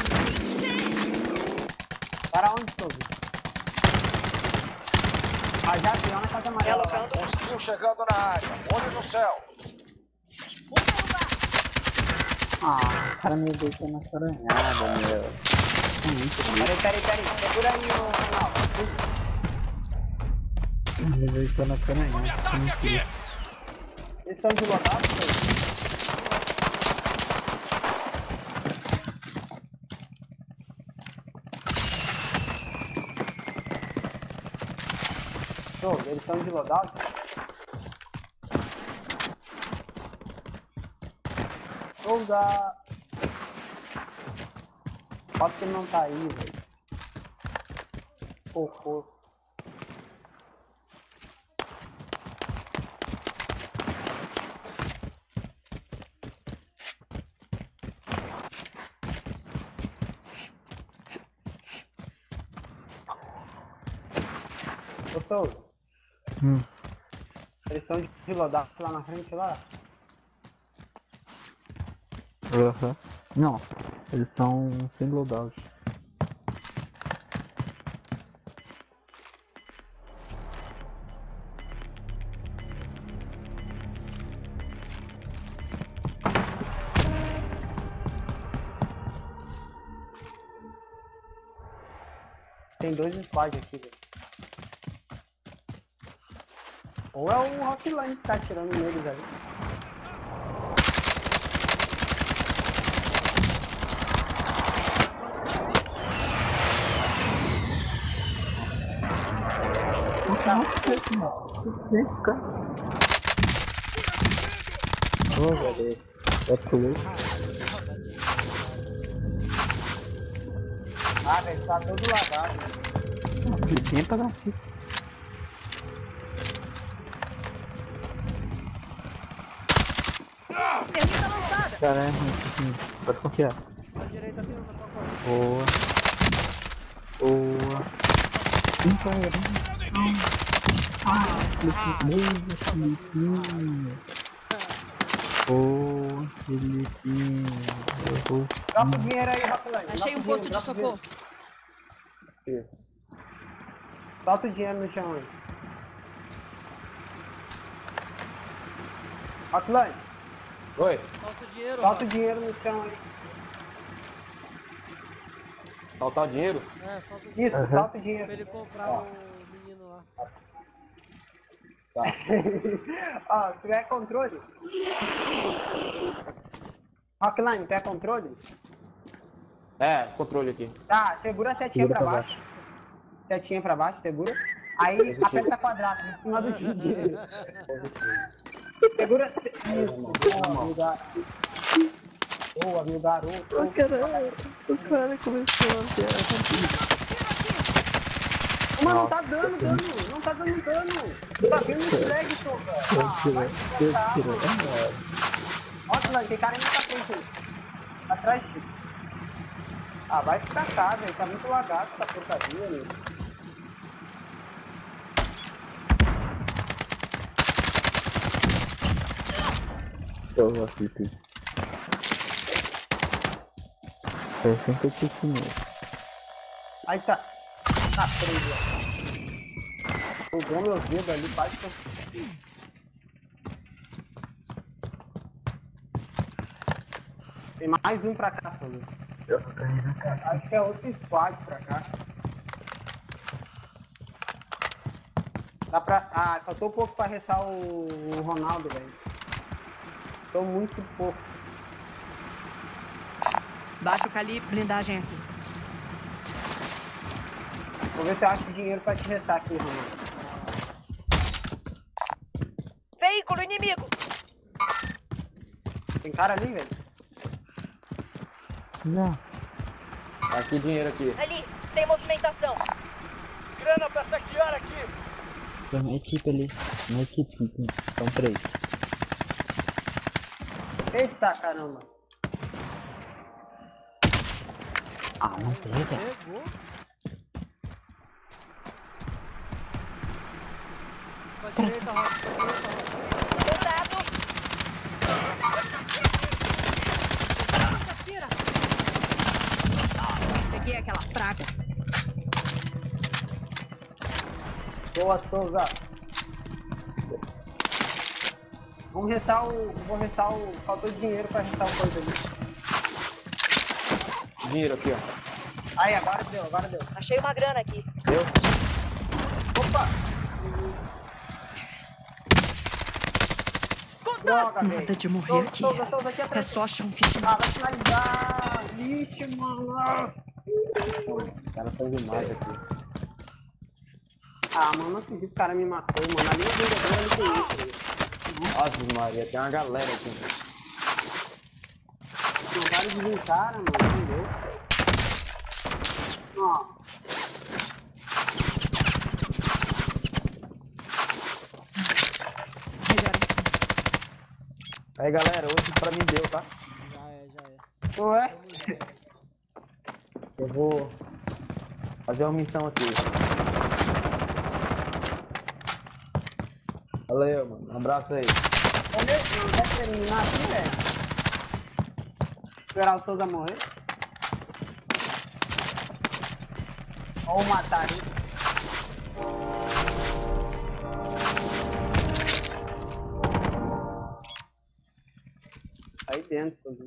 Speaker 8: Para onde estou? Ah, já avião na casa amarela.
Speaker 4: Relocando.
Speaker 1: Hostil chegando na área. Olho no céu.
Speaker 11: Ah, o cara me deixou na caranhada, meu.
Speaker 8: Peraí, peraí, peraí. Segura aí o canal.
Speaker 11: Me deixou na caranhada.
Speaker 8: Eles estão de local, Show, eles estão de loadout? Souza! Pode que ele não tá aí, velho. Cocô. Ô Souza.
Speaker 11: Hum.
Speaker 8: Eles estão de loadout lá na frente lá?
Speaker 11: Uhum. Não, eles são sem loadout.
Speaker 8: tem dois squads aqui, velho. Ou é o Rockline que tá atirando neles ali.
Speaker 11: Oh, velho. É pulou.
Speaker 8: Ah, velho, tá todo lagado.
Speaker 11: Nem pra dar fita.
Speaker 12: Termina lançada.
Speaker 11: Caralho, assim, pode confiar.
Speaker 3: Na direita tem uma pra correr.
Speaker 11: Boa. Boa. Vem pra ela, vem. Ah, Felipe, Felipinho. Boa, Felipinho. Errou.
Speaker 8: Dropa o dinheiro aí, Rockline.
Speaker 12: Achei um posto de socorro.
Speaker 8: Solta o dinheiro no chão aí. Rockline.
Speaker 5: Oi.
Speaker 3: Solta o dinheiro,
Speaker 8: Solta o
Speaker 3: Rock.
Speaker 8: dinheiro no chão aí.
Speaker 5: Soltar o dinheiro?
Speaker 3: É, solta o
Speaker 8: Isso,
Speaker 3: dinheiro.
Speaker 11: Uhum.
Speaker 8: solta o dinheiro.
Speaker 3: Pra ele comprar o menino lá.
Speaker 5: Tá.
Speaker 8: Ó, se tiver controle. Rockline, quer controle?
Speaker 5: É, controle aqui.
Speaker 8: Tá, segura a setinha
Speaker 11: Segura
Speaker 8: pra
Speaker 11: pra
Speaker 8: baixo. Setinha pra baixo, segura. Aí aperta quadrado em cima do dinheiro. Segura. Isso, boa, meu garoto. Boa, meu garoto.
Speaker 11: O cara, o cara começou a ter.
Speaker 8: Mas não tá dando dano, não tá dando dano. Tá vendo o flag, Soga? Ah, vai se botar, mano. Olha lá, tem cara aí na frente aí. Atrás de ti. Ah, vai ficar cá, velho. Tá muito lagado essa porcaria, né?
Speaker 11: Boa, Felipe. sessenta e cinco.
Speaker 8: Aí tá. Tá preso. Pegou meus dedos ali, quase que eu... Tem mais um pra cá, Soga.
Speaker 11: Eu vou cair na cara.
Speaker 8: Acho que é outro squad pra cá. Dá pra... Ah, faltou pouco pra restar o, o Ronaldo, velho. Tô muito pouco.
Speaker 12: Baixo calibre, blindagem aqui.
Speaker 8: Vou ver se eu acho dinheiro pra te restar aqui, Ronaldo.
Speaker 4: Veículo inimigo.
Speaker 8: Tem cara ali, velho?
Speaker 11: Não.
Speaker 5: Aqui dinheiro aqui.
Speaker 4: Ali, tem movimentação.
Speaker 6: Grana pra saquear aqui.
Speaker 11: Tem uma equipe ali. Uma equipe. São três.
Speaker 8: Eita, caramba.
Speaker 11: Ah, não pega.
Speaker 3: Pegou. Pra direita, Rock. Pra direita, Rock.
Speaker 4: Soldado.
Speaker 12: Atira. Peguei aquela praga.
Speaker 8: Boa, Souza. Vamos restar o... Vou restar o... Faltou dinheiro pra restar o coisa ali.
Speaker 5: Dinheiro aqui, ó.
Speaker 8: Aí, agora deu, agora deu.
Speaker 4: Achei uma grana aqui.
Speaker 5: Deu?
Speaker 8: Opa! Droga, velho.
Speaker 12: Nada de morrer
Speaker 8: Souza,
Speaker 12: aqui.
Speaker 8: Souza, Souza, aqui
Speaker 12: É
Speaker 8: atrás.
Speaker 12: só achar um kit.
Speaker 8: Ah, vai finalizar! Vixe, mano!
Speaker 5: Os caras são demais aqui.
Speaker 8: Ah, mano, não acredito que o cara me matou, mano. Ali eu vi ele com isso.
Speaker 5: Nossa, Maria, tem uma galera aqui.
Speaker 8: Tem vários de um cara, mano. Entendeu? Ó.
Speaker 12: Melhor assim.
Speaker 5: Aí, galera, hoje pra mim deu, tá?
Speaker 3: Já é, já é.
Speaker 8: Ué?
Speaker 5: Eu vou fazer uma missão aqui. Valeu, mano. Um abraço aí.
Speaker 8: Olha, eu vou terminar aqui, velho. Esperar o Souza morrer. Ou matar ele. Aí dentro, Souza.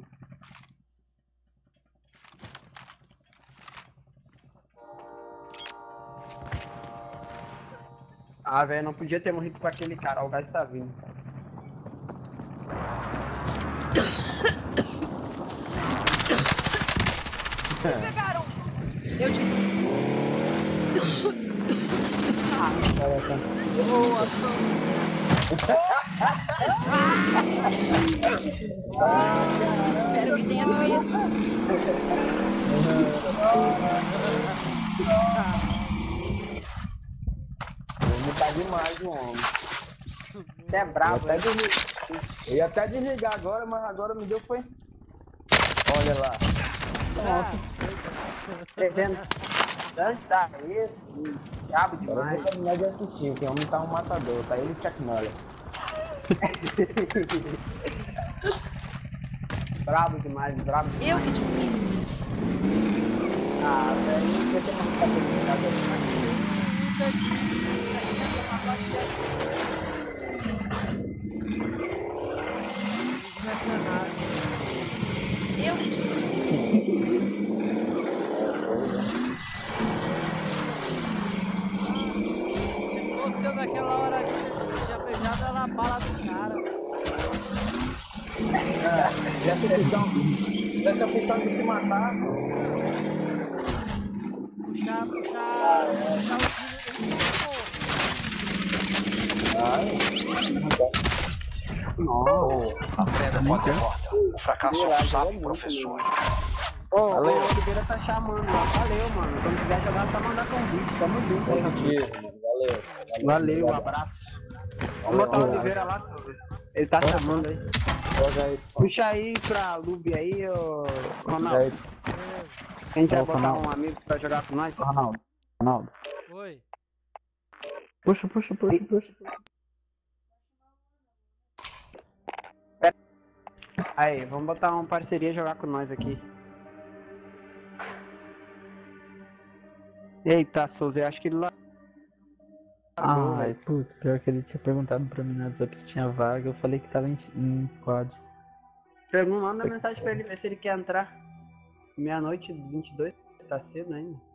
Speaker 8: Ah, velho, não podia ter morrido com aquele cara, o gás tá vindo.
Speaker 12: Pegaram! Eu te.
Speaker 8: Ah,
Speaker 3: Boa,
Speaker 12: Espero que tenha doído.
Speaker 5: Ele tá demais, o homem.
Speaker 8: Você é bravo,
Speaker 5: eu, ia até desligar, eu ia até desligar agora, mas agora me deu foi. Olha lá.
Speaker 8: Nossa. trezentos. Dança esse. Diabo demais.
Speaker 5: Agora eu vou terminar de assistir, que o homem tá um matador. Tá ele e o Chuck Norris.
Speaker 8: Bravo demais, bravo demais.
Speaker 12: Eu que te puxo.
Speaker 8: Ah, velho, não sei como tá complicado aqui.
Speaker 12: Isso aqui é um pacote de ajuda. Eu que te puxo.
Speaker 3: Se fosse eu naquela hora ali, eu tinha beijado ela a bala do cara.
Speaker 5: É, essa opção, essa opção de se matar.
Speaker 3: Puxar, puxar, puxar o tiro.
Speaker 5: Não.
Speaker 1: Aprenda com a derrota. O fracasso é um sábio professor.
Speaker 8: Ô, o Oliveira tá chamando lá. Valeu, mano. Quando quiser jogar, só mandar convite. Tamo junto aí.
Speaker 5: Positivo, mano. Valeu.
Speaker 8: Valeu, valeu, um abraço. Vamos botar o Oliveira lá, sobre. Ele tá chamando aí.
Speaker 5: aí.
Speaker 8: Puxa aí pra Lube aí, ô Ronaldo. A gente vai botar um amigo pra jogar com nós.
Speaker 11: Ronaldo. Ronaldo.
Speaker 3: Oi.
Speaker 11: Puxa, puxa, puxa, puxa.
Speaker 8: Aí, vamos botar uma parceria e jogar com nós aqui. Eita, Souza, eu acho que ele lá.
Speaker 11: Ai, putz, pior que ele tinha perguntado pra mim no WhatsApp se tinha vaga, eu falei que tava em, em squad.
Speaker 8: Manda mensagem pra ele ver se ele quer entrar. Meia-noite, vinte e dois, tá cedo ainda.